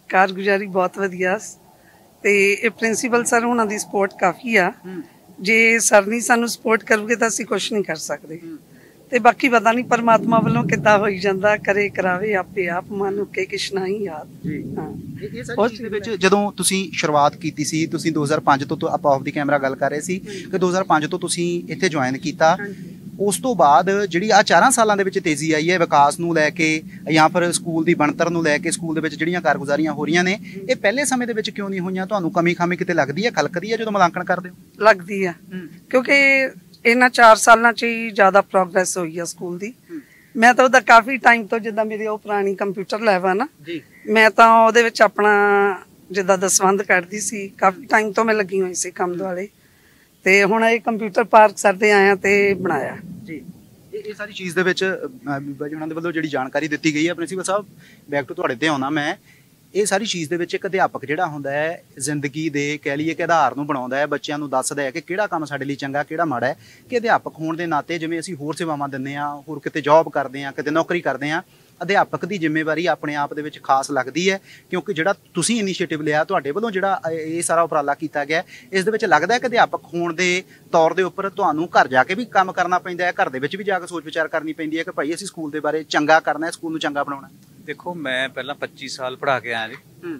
कारगुजारी बहुत वधिया ते प्रिंसीपल सर हुणां दी सपोर्ट काफ़ी आ। जे सर नहीं सानू सपोर्ट करोगे तो असीं कुछ नहीं कर सकते। ते बाकी पता नहीं परमात्मा वालों किद्दां होई जांदा, करे करावे आपे आप मनु के किश नहीं याद जी। हाँ ਇਹ ਸਾਰੀ ਚੀਜ਼ ਦੇ ਵਿੱਚ ਜਦੋਂ ਤੁਸੀਂ ਸ਼ੁਰੂਆਤ ਕੀਤੀ ਸੀ, ਤੁਸੀਂ 2005 ਤੋਂ ਆਪਾਂ ਆਫ ਦੀ ਕੈਮਰਾ ਗੱਲ ਕਰ ਰਹੇ ਸੀ ਕਿ 2005 ਤੋਂ ਤੁਸੀਂ ਇੱਥੇ ਜੁਆਇਨ ਕੀਤਾ। ਉਸ ਤੋਂ ਬਾਅਦ ਜਿਹੜੀ ਆ 4 ਸਾਲਾਂ ਦੇ ਵਿੱਚ ਤੇਜ਼ੀ ਆਈ ਹੈ ਵਿਕਾਸ ਨੂੰ ਲੈ ਕੇ ਜਾਂ ਫਿਰ ਸਕੂਲ ਦੀ ਬਣਤਰ ਨੂੰ ਲੈ ਕੇ, ਸਕੂਲ ਦੇ ਵਿੱਚ ਜਿਹੜੀਆਂ ਕਾਰਗੁਜ਼ਾਰੀਆਂ ਹੋ ਰਹੀਆਂ ਨੇ, ਇਹ ਪਹਿਲੇ ਸਮੇਂ ਦੇ ਵਿੱਚ ਕਿਉਂ ਨਹੀਂ ਹੋਈਆਂ? ਤੁਹਾਨੂੰ ਕਮੀ ਖਾਮੀ ਕਿਤੇ ਲੱਗਦੀ ਹੈ, ਖਲਕਦੀ ਹੈ ਜਦੋਂ ਮੁਲਾਂਕਣ ਕਰਦੇ ਹੋ? ਲੱਗਦੀ ਆ ਕਿਉਂਕਿ ਇਹਨਾਂ 4 ਸਾਲਾਂ 'ਚ ਹੀ ਜ਼ਿਆਦਾ ਪ੍ਰੋਗਰੈਸ ਹੋਈ ਆ ਸਕੂਲ ਦੀ। ਮੈਂ ਤਾਂ ਉਹਦਾ ਕਾਫੀ ਟਾਈਮ ਤੋਂ, ਜਿੱਦਾਂ ਮੇਰੀ ਉਹ ਪੁਰਾਣੀ ਕੰਪਿਊਟਰ ਲੈਬ ਆ ਨਾ ਜੀ, ਮੈਂ ਤਾਂ ਉਹਦੇ ਵਿੱਚ ਆਪਣਾ ਜਿੱਦਾਂ ਦਸਵੰਧ ਕੱਢਦੀ ਸੀ। ਕਾਫੀ ਟਾਈਮ ਤੋਂ ਮੈਂ ਲੱਗੀ ਹੋਈ ਸੀ ਕੰਮ ਦੁਆਲੇ, ਤੇ ਹੁਣ ਇਹ ਕੰਪਿਊਟਰ ਪਾਰਕ ਸਰ ਦੇ ਆਇਆ ਤੇ ਬਣਾਇਆ ਜੀ। ਇਹ ਸਾਰੀ ਚੀਜ਼ ਦੇ ਵਿੱਚ ਬੀਬਾ ਜੀ ਉਹਨਾਂ ਦੇ ਵੱਲੋਂ ਜਿਹੜੀ ਜਾਣਕਾਰੀ ਦਿੱਤੀ ਗਈ ਹੈ, ਪ੍ਰਿੰਸੀਪਲ ਸਾਹਿਬ ਬੈਕ ਟੂ ਤੁਹਾਡੇ ਤੇ ਆਉਣਾ ਮੈਂ, ਇਹ ਸਾਰੀ ਚੀਜ਼ ਦੇ ਵਿੱਚ ਇੱਕ ਅਧਿਆਪਕ ਜਿਹੜਾ ਹੁੰਦਾ ਹੈ ਜ਼ਿੰਦਗੀ ਦੇ ਕਹਿ ਲਈਏ ਕਿ ਆਧਾਰ ਨੂੰ ਬਣਾਉਂਦਾ ਹੈ, ਬੱਚਿਆਂ ਨੂੰ ਦੱਸਦਾ ਹੈ ਕਿ ਕਿਹੜਾ ਕੰਮ ਸਾਡੇ ਲਈ ਚੰਗਾ ਕਿਹੜਾ ਮਾੜਾ ਹੈ। ਕਿ ਅਧਿਆਪਕ ਹੋਣ ਦੇ ਨਾਤੇ ਜਿਵੇਂ ਅਸੀਂ ਹੋਰ ਸੇਵਾਵਾਂ ਦਿੰਦੇ ਹਾਂ, ਹੋਰ ਕਿਤੇ ਜੌਬ ਕਰਦੇ ਹਾਂ, ਕਿਤੇ ਨੌਕਰੀ ਕਰਦੇ ਹਾਂ, ਅਧਿਆਪਕ ਦੀ ਜ਼ਿੰਮੇਵਾਰੀ ਆਪਣੇ ਆਪ ਦੇ ਵਿੱਚ ਖਾਸ ਲੱਗਦੀ ਹੈ। ਕਿਉਂਕਿ ਜਿਹੜਾ ਤੁਸੀਂ ਇਨੀਸ਼ੀਏਟਿਵ ਲਿਆ, ਤੁਹਾਡੇ ਵੱਲੋਂ ਜਿਹੜਾ ਇਹ ਸਾਰਾ ਉਪਰਾਲਾ ਕੀਤਾ ਗਿਆ, ਇਸ ਦੇ ਵਿੱਚ ਲੱਗਦਾ ਹੈ ਕਿ ਅਧਿਆਪਕ ਹੋਣ ਦੇ ਤੌਰ ਦੇ ਉੱਪਰ ਤੁਹਾਨੂੰ ਘਰ ਜਾ ਕੇ ਵੀ ਕੰਮ ਕਰਨਾ ਪੈਂਦਾ ਹੈ, ਘਰ ਦੇ ਵਿੱਚ ਵੀ ਜਾ ਕੇ ਸੋਚ ਵਿਚਾਰ ਕਰਨੀ ਪੈਂਦੀ ਹੈ ਕਿ ਭਾਈ ਅਸੀਂ ਸਕੂਲ ਦੇ ਬਾਰੇ ਚੰਗਾ ਕਰਨਾ ਹੈ, ਸਕੂਲ ਨੂੰ ਚੰਗਾ ਬਣਾਉਣਾ। ਦੇਖੋ ਮੈਂ ਪਹਿਲਾਂ 25 ਸਾਲ ਪੜ੍ਹਾ ਕੇ ਆਇਆ ਜੀ।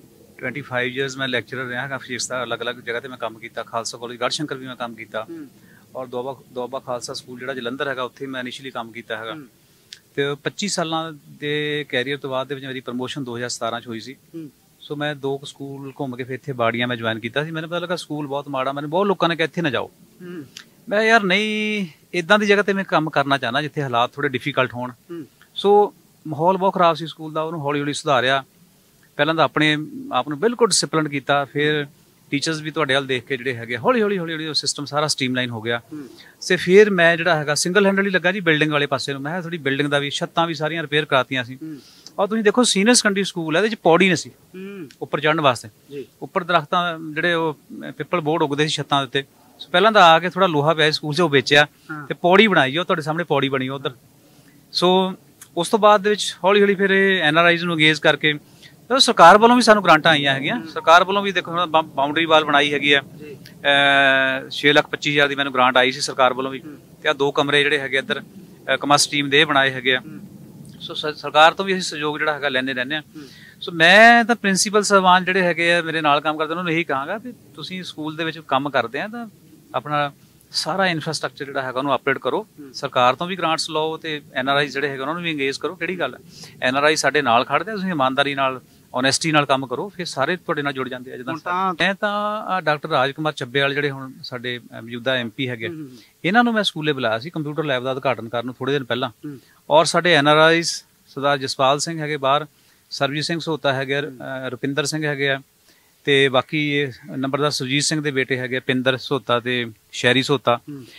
25 ਇਅਰਸ ਮੈਂ ਲੈਕਚਰਰ ਰਿਹਾ ਹਾਂ ਫਿਜ਼ਿਕਸ ਦਾ, ਅਲੱਗ-ਅਲੱਗ ਜਗ੍ਹਾ ਤੇ ਮੈਂ ਕੰਮ ਕੀਤਾ। ਖਾਲਸਾ ਕਾਲਜ ਗੜਸ਼ੰਕਰ ਵੀ ਮੈਂ ਕੰਮ ਕੀਤਾ, ਔਰ ਦੁਆਬਾ ਖਾਲਸਾ ਸਕੂਲ ਜਿਹੜਾ ਜਲੰਧਰ ਹੈਗਾ ਉੱਥੇ ਮੈਂ ਇਨੀਸ਼ੀਅਲੀ ਕੰਮ ਕੀਤਾ ਹੈਗਾ। ਤੇ 25 ਸਾਲਾਂ ਦੇ ਕੈਰੀਅਰ ਤੋਂ ਬਾਅਦ ਦੇ ਵਿੱਚ ਮੇਰੀ ਪ੍ਰਮੋਸ਼ਨ 2017 'ਚ ਹੋਈ ਸੀ। ਸੋ ਮੈਂ 2 ਸਕੂਲ ਘੁੰਮ ਕੇ ਫਿਰ ਇੱਥੇ ਬਾੜੀਆਂ ਮੈਂ ਜੁਆਇਨ ਕੀਤਾ ਸੀ। ਮੈਨੂੰ ਪਤਾ ਲੱਗਾ ਸਕੂਲ ਬਹੁਤ ਮਾੜਾ, ਮੈਨੂੰ ਬਹੁਤ ਲੋਕਾਂ ਨੇ ਕਿਹਾ ਇੱਥੇ ਨਾ ਜਾਓ। ਮੈਂ ਯਾਰ ਨਹੀਂ, ਇੱਦਾਂ ਦੀ ਜਗ੍ਹਾ ਤੇ ਮੈਂ ਕੰਮ ਕਰਨਾ ਚਾਹੁੰਦਾ ਜਿੱਥੇ ਹਾਲਾਤ ਥੋੜੇ ਡਿਫੀਕਲਟ ਹੋਣ। ਸੋ ਮਾਹੌਲ ਬਹੁਤ ਖਰਾਬ ਸੀ ਸਕੂਲ ਦਾ, ਉਹਨੂੰ ਹੌਲੀ ਹੌਲੀ ਸੁਧਾਰਿਆ। ਪਹਿਲਾਂ ਤਾਂ ਆਪਣੇ ਆਪ ਨੂੰ ਬਿਲਕੁਲ ਡਿਸਿਪਲਿਨ ਕੀਤਾ, ਫਿਰ ਟੀਚਰਸ ਵੀ ਤੁਹਾਡੇ ਵੱਲ ਦੇਖ ਕੇ ਜਿਹੜੇ ਹੈਗੇ ਹੌਲੀ ਹੌਲੀ ਉਹ ਸਿਸਟਮ ਸਾਰਾ ਸਟ੍ਰੀਮਲਾਈਨ ਹੋ ਗਿਆ। ਤੇ ਫਿਰ ਮੈਂ ਜਿਹੜਾ ਹੈਗਾ ਸਿੰਗਲ ਹੈਂਡਲੀ ਲੱਗਾ ਜੀ ਬਿਲਡਿੰਗ ਵਾਲੇ ਪਾਸੇ ਨੂੰ। ਮੈਂ ਥੋੜੀ ਬਿਲਡਿੰਗ ਦਾ ਵੀ, ਛੱਤਾਂ ਵੀ ਸਾਰੀਆਂ ਰਿਪੇਅਰ ਕਰਾਤੀਆਂ ਸੀ। ਔਰ ਤੁਸੀਂ ਦੇਖੋ ਸੀਨੀਅਰ ਸੈਕੰਡਰੀ ਸਕੂਲ ਹੈ, ਇਹਦੇ 'ਚ ਪੌੜੀ ਨਹੀਂ ਸੀ ਉੱਪਰ ਚੜ੍ਹਨ ਵਾਸਤੇ। ਉੱਪਰ ਦਰਖਤਾਂ ਜਿਹੜੇ ਉਹ ਪਿੱਪਲ ਬੋਰਡ ਉੱਗਦੇ ਸੀ ਛੱਤਾਂ ਦੇ ਉੱਤੇ। ਸੋ ਪਹਿਲਾਂ ਤਾਂ ਆ ਕੇ ਥੋੜਾ ਲੋਹਾ ਪਿਆ ਸਕੂਲ 'ਚ, ਉਹ ਵੇਚਿਆ ਤੇ ਪੌੜੀ ਬਣਾਈ। ਉਹ ਤੁਹਾਡੇ ਸਾਹਮਣੇ ਪੌੜੀ ਬਣੀ ਉੱਧਰ। ਸੋ ਉਸ ਤੋਂ ਬਾਅਦ ਦੇ ਵਿੱਚ ਹੌਲੀ ਹੌਲੀ ਫਿਰ ਇਹ NRIs ਨੂੰ ਅੰਗੇਜ ਕਰਕੇ ਸਰਕਾਰ ਵੱਲੋਂ ਵੀ ਸਾਨੂੰ ਗ੍ਰਾਂਟਾਂ ਆਈਆਂ ਹੈਗੀਆਂ। ਸਰਕਾਰ ਵੱਲੋਂ ਵੀ ਦੇਖੋ ਬਾਉਂਡਰੀ ਵਾਲ ਬਣਾਈ ਹੈਗੀ ਆ, 6,25,000 ਦੀ ਮੈਨੂੰ ਗ੍ਰਾਂਟ ਆਈ ਸੀ ਸਰਕਾਰ ਵੱਲੋਂ ਵੀ। ਤੇ ਆ 2 ਕਮਰੇ ਜਿਹੜੇ ਹੈਗੇ ਇੱਧਰ ਕਮਰਸ ਟੀਮ ਦੇ ਬਣਾਏ ਹੈਗੇ ਆ। ਸੋ ਸਰਕਾਰ ਤੋਂ ਵੀ ਅਸੀਂ ਸਹਿਯੋਗ ਜਿਹੜਾ ਹੈਗਾ ਲੈਂਦੇ ਰਹਿੰਦੇ ਆ। ਸੋ ਮੈਂ ਤਾਂ ਪ੍ਰਿੰਸੀਪਲ ਸਾਹਿਬਾਨ ਜਿਹੜੇ ਹੈਗੇ ਆ ਮੇਰੇ ਨਾਲ ਕੰਮ ਕਰਦੇ, ਉਹਨਾਂ ਨੂੰ ਇਹੀ ਕਹਾਂਗਾ ਵੀ ਤੁਸੀਂ ਸਕੂਲ ਦੇ ਵਿੱਚ ਕੰਮ ਕਰਦੇ ਆ ਤਾਂ ਆਪਣਾ ਸਾਰਾ ਇਨਫਰਾਸਟ੍ਰਕਚਰ ਜਿਹੜਾ ਹੈਗਾ ਉਹਨੂੰ ਅਪਡੇਟ ਕਰੋ। ਸਰਕਾਰ ਤੋਂ ਵੀ ਗ੍ਰਾਂਟਸ ਲਓ ਤੇ NRI ਜਿਹੜੇ ਹੈਗੇ ਉਹਨਾਂ ਨੂੰ ਵੀ ਇੰਗੇਜ ਕਰੋ। ਕਿਹੜੀ ਗੱਲ ਹੈ, NRI ਸਾਡੇ ਨਾਲ ਖੜਦੇ, ਤੁਸੀਂ ਇਮਾਨਦਾਰੀ ਨਾਲ ਓਨੈਸਟੀ ਨਾਲ ਕੰਮ ਕਰੋ, ਫਿਰ ਸਾਰੇ ਤੁਹਾਡੇ ਨਾਲ ਜੁੜ ਜਾਂਦੇ ਆ। ਜਿੱਦਾਂ ਮੈਂ ਤਾਂ ਡਾਕਟਰ ਰਾਜ ਕੁਮਾਰ ਚੱਬੇਵਾਲ ਜਿਹੜੇ ਹੁਣ ਸਾਡੇ ਮੌਜੂਦਾ MP ਹੈਗੇ, ਇਹਨਾਂ ਨੂੰ ਮੈਂ ਸਕੂਲੇ ਬੁਲਾਇਆ ਸੀ ਕੰਪਿਊਟਰ ਲੈਬ ਦਾ ਉਦਘਾਟਨ ਕਰਨ ਨੂੰ ਥੋੜੇ ਦਿਨ ਪਹਿਲਾਂ। ਔਰ ਸਾਡੇ NRIs ਸਰਦਾਰ ਜਸਪਾਲ ਸਿੰਘ ਹੈਗੇ ਬਾਹਰ, ਸਰਬਜੀਤ ਸਿੰਘ ਸੋਤਾ ਹੈਗੇ, ਰੁਪਿੰਦਰ ਸਿੰਘ ਹੈਗੇ ਆ, ਤੇ ਬਾਕੀ ਨੰਬਰਦਾਰ ਸੁਰਜੀਤ ਸਿੰਘ ਦੇ ਬੇਟੇ ਹੈਗੇ ਪਿੰਦਰ ਸੋਤਾ ਤੇ ਸ਼ਹਿਰੀ ਸੋਤਾ।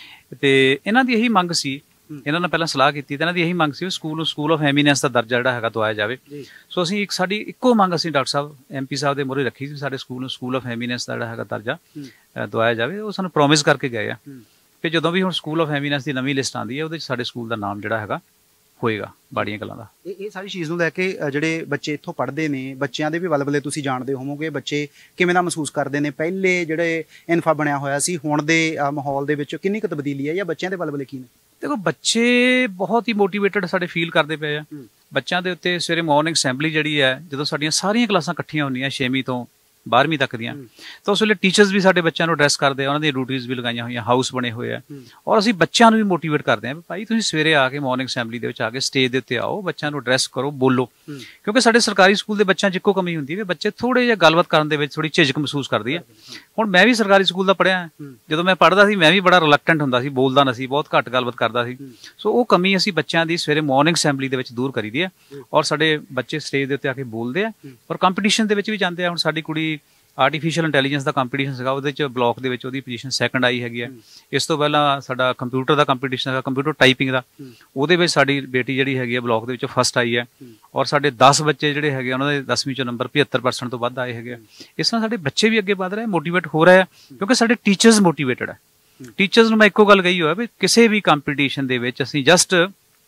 ਤੇ ਇਹਨਾਂ ਦੀ ਇਹੀ ਮੰਗ ਸੀ, ਇਹਨਾਂ ਨਾਲ ਪਹਿਲਾਂ ਸਲਾਹ ਕੀਤੀ ਤੇ ਇਹਨਾਂ ਦੀ ਇਹੀ ਮੰਗ ਸੀ ਸਕੂਲ ਨੂੰ ਸਕੂਲ ਆਫ ਐਮੀਨੈਂਸ ਦਾ ਦਰਜਾ ਜਿਹੜਾ ਹੈਗਾ ਦਵਾਇਆ ਜਾਵੇ। ਸੋ ਅਸੀਂ ਸਾਡੀ ਇੱਕੋ ਮੰਗ ਅਸੀਂ ਡਾਕਟਰ ਸਾਹਿਬ MP ਸਾਹਿਬ ਦੇ ਮੂਹਰੇ ਰੱਖੀ ਸੀ, ਸਾਡੇ ਸਕੂਲ ਨੂੰ ਸਕੂਲ ਆਫ ਐਮੀਨੈਂਸ ਦਾ ਜਿਹੜਾ ਹੈਗਾ ਦਰਜਾ ਦਵਾਇਆ ਜਾਵੇ। ਉਹ ਸਾਨੂੰ ਪ੍ਰੋਮਿਸ ਕਰਕੇ ਗਏ ਆ ਕਿ ਜਦੋਂ ਵੀ ਹੁਣ ਸਕੂਲ ਆਫ ਐਮੀਨੈਂਸ ਦੀ ਨਵੀਂ ਲਿਸਟ ਆਉਂਦੀ ਹੈ ਉਹਦੇ 'ਚ ਸਾਡੇ ਸਕੂਲ ਦਾ ਨਾਮ ਜਿਹੜਾ ਹੈਗਾ ਹੋਏਗਾ ਬਾੜੀਆਂ ਕਲਾਂ ਦਾ। ਇਹ ਸਾਰੀ ਚੀਜ਼ ਨੂੰ ਲੈ ਕੇ ਜਿਹੜੇ ਬੱਚੇ ਇੱਥੋਂ ਪੜ੍ਹਦੇ ਨੇ, ਬੱਚਿਆਂ ਦੇ ਵੀ ਵਲਵਲੇ ਤੁਸੀਂ ਜਾਣਦੇ ਹੋਵੋਗੇ, ਬੱਚੇ ਕਿਵੇਂ ਦਾ ਮਹਿਸੂਸ ਕਰਦੇ ਨੇ? ਪਹਿਲੇ ਜਿਹੜੇ ਇਨਫਾ ਬਣਿਆ ਹੋਇਆ ਸੀ, ਹੁਣ ਦੇ ਮਾਹੌਲ ਦੇ ਵਿੱਚ ਕਿੰਨੀ ਕੁ ਤਬਦੀਲੀ ਹੈ, ਜਾਂ ਬੱਚਿਆਂ ਦੇ ਵਲਵਲੇ ਕੀ ਨੇ? ਦੇਖੋ ਬੱਚੇ ਬਹੁਤ ਹੀ ਮੋਟੀਵੇਟਡ ਸਾਡੇ ਫੀਲ ਕਰਦੇ ਪਏ ਆ। ਬੱਚਿਆਂ ਦੇ ਉੱਤੇ ਸਵੇਰੇ ਮਾਰਨਿੰਗ ਅਸੈਂਬਲੀ ਜਿਹੜੀ ਹੈ, ਜਦੋਂ ਸਾਡੀਆਂ ਸਾਰੀਆਂ ਕਲਾਸਾਂ ਇਕੱਠੀਆਂ ਹੁੰਦੀਆਂ 6ਵੀਂ ਤੋਂ 12ਵੀਂ ਤੱਕ ਦੀਆਂ, ਤਾਂ ਉਸ ਵੇਲੇ ਟੀਚਰਸ ਵੀ ਸਾਡੇ ਬੱਚਿਆਂ ਨੂੰ ਐਡਰੈਸ ਕਰਦੇ ਆ, ਉਹਨਾਂ ਦੀਆਂ ਡਿਊਟੀਜ਼ ਵੀ ਲਗਾਈਆਂ ਹੋਈਆਂ, ਹਾਊਸ ਬਣੇ ਹੋਏ ਆ। ਔਰ ਅਸੀਂ ਬੱਚਿਆਂ ਨੂੰ ਵੀ ਮੋਟੀਵੇਟ ਕਰਦੇ ਹਾਂ ਵੀ ਭਾਈ ਤੁਸੀਂ ਸਵੇਰੇ ਆ ਕੇ ਮਾਰਨਿੰਗ ਅਸੈਂਬਲੀ ਦੇ ਵਿੱਚ ਆ ਕੇ ਸਟੇਜ ਦੇ ਉੱਤੇ ਆਓ, ਬੱਚਿਆਂ ਨੂੰ ਐਡਰੈਸ ਕਰੋ, ਬੋਲੋ। ਕਿਉਂਕਿ ਸਾਡੇ ਸਰਕਾਰੀ ਸਕੂਲ ਦੇ ਬੱਚਿਆਂ 'ਚ ਇੱਕੋ ਕਮੀ ਹੁੰਦੀ ਹੈ, ਬੱਚੇ ਥੋੜੇ ਜਿਹਾ ਗੱਲਬਾਤ ਕਰਨ ਦੇ ਵਿੱਚ ਥੋੜੀ ਝਿਜਕ ਮਹਿਸੂਸ ਕਰਦੇ ਆ। ਹੁਣ ਮੈਂ ਵੀ ਸਰਕਾਰੀ ਸਕੂਲ ਦਾ ਪੜ੍ਹਿਆ, ਜਦੋਂ ਮੈਂ ਪੜ੍ਹਦਾ ਸੀ ਮੈਂ ਵੀ ਬੜਾ ਰਿਲੈਕਟੈਂਟ ਹੁੰਦਾ ਸੀ, ਬੋਲਦਾ ਨਾ ਸੀ, ਬਹੁਤ ਘੱਟ ਗੱਲਬਾਤ ਕਰਦਾ ਸੀ। ਸੋ ਉਹ ਕਮੀ ਅਸੀਂ ਬੱਚਿਆਂ ਦੀ ਸਵੇਰੇ ਮਾਰਨਿੰਗ ਅਸੈਂਬਲੀ ਦੇ ਵਿੱਚ ਦੂਰ ਕਰੀਦੀ ਹੈ, ਔਰ ਸਾਡੇ ਬੱਚੇ ਸਟੇਜ ਦੇ ਉੱਤੇ ਆ ਕੇ ਬੋਲਦੇ ਆ ਔਰ ਕੰਪੀਟੀਸ਼ਨ ਦੇ ਵਿੱਚ ਵੀ ਜਾਂਦੇ ਆ। ਹੁਣ ਸਾਡੀ ਕੁੜੀ ਆਰਟੀਫਿਸ਼ੀਅਲ ਇੰਟੈਲੀਜੈਂਸ ਦਾ ਕੰਪੀਟੀਸ਼ਨ ਸੀਗਾ, ਉਹਦੇ 'ਚ ਬਲਾਕ ਦੇ ਵਿੱਚ ਉਹਦੀ ਪੋਜੀਸ਼ਨ 2nd ਆਈ ਹੈਗੀ ਹੈ। ਇਸ ਤੋਂ ਪਹਿਲਾਂ ਸਾਡਾ ਕੰਪਿਊਟਰ ਦਾ ਕੰਪੀਟੀਸ਼ਨ ਹੈਗਾ, ਕੰਪਿਊਟਰ ਟਾਈਪਿੰਗ ਦਾ, ਉਹਦੇ ਵਿੱਚ ਸਾਡੀ ਬੇਟੀ ਜਿਹੜੀ ਹੈਗੀ ਹੈ ਬਲਾਕ ਦੇ ਵਿੱਚ 1st ਆਈ ਹੈ। ਔਰ ਸਾਡੇ 10 ਬੱਚੇ ਜਿਹੜੇ ਹੈਗੇ ਉਹਨਾਂ ਦੇ 10ਵੀਂ 'ਚੋਂ ਨੰਬਰ 75% ਤੋਂ ਵੱਧ ਆਏ ਹੈਗੇ ਆ। ਇਸ ਤਰ੍ਹਾਂ ਸਾਡੇ ਬੱਚੇ ਵੀ ਅੱਗੇ ਵਧ ਰਹੇ, ਮੋਟੀਵੇਟ ਹੋ ਰਹੇ ਆ, ਕਿਉਂਕਿ ਸਾਡੇ ਟੀਚਰਸ ਮੋਟੀਵੇਟਡ ਹੈ। ਟੀਚਰਸ ਨੂੰ ਮੈਂ ਇੱਕੋ ਗੱਲ ਕਹੀ ਹੋਇਆ ਵੀ ਕਿਸੇ ਵੀ ਕੰਪੀਟੀਸ਼ਨ ਦੇ ਵਿੱਚ ਅਸੀਂ ਜਸਟ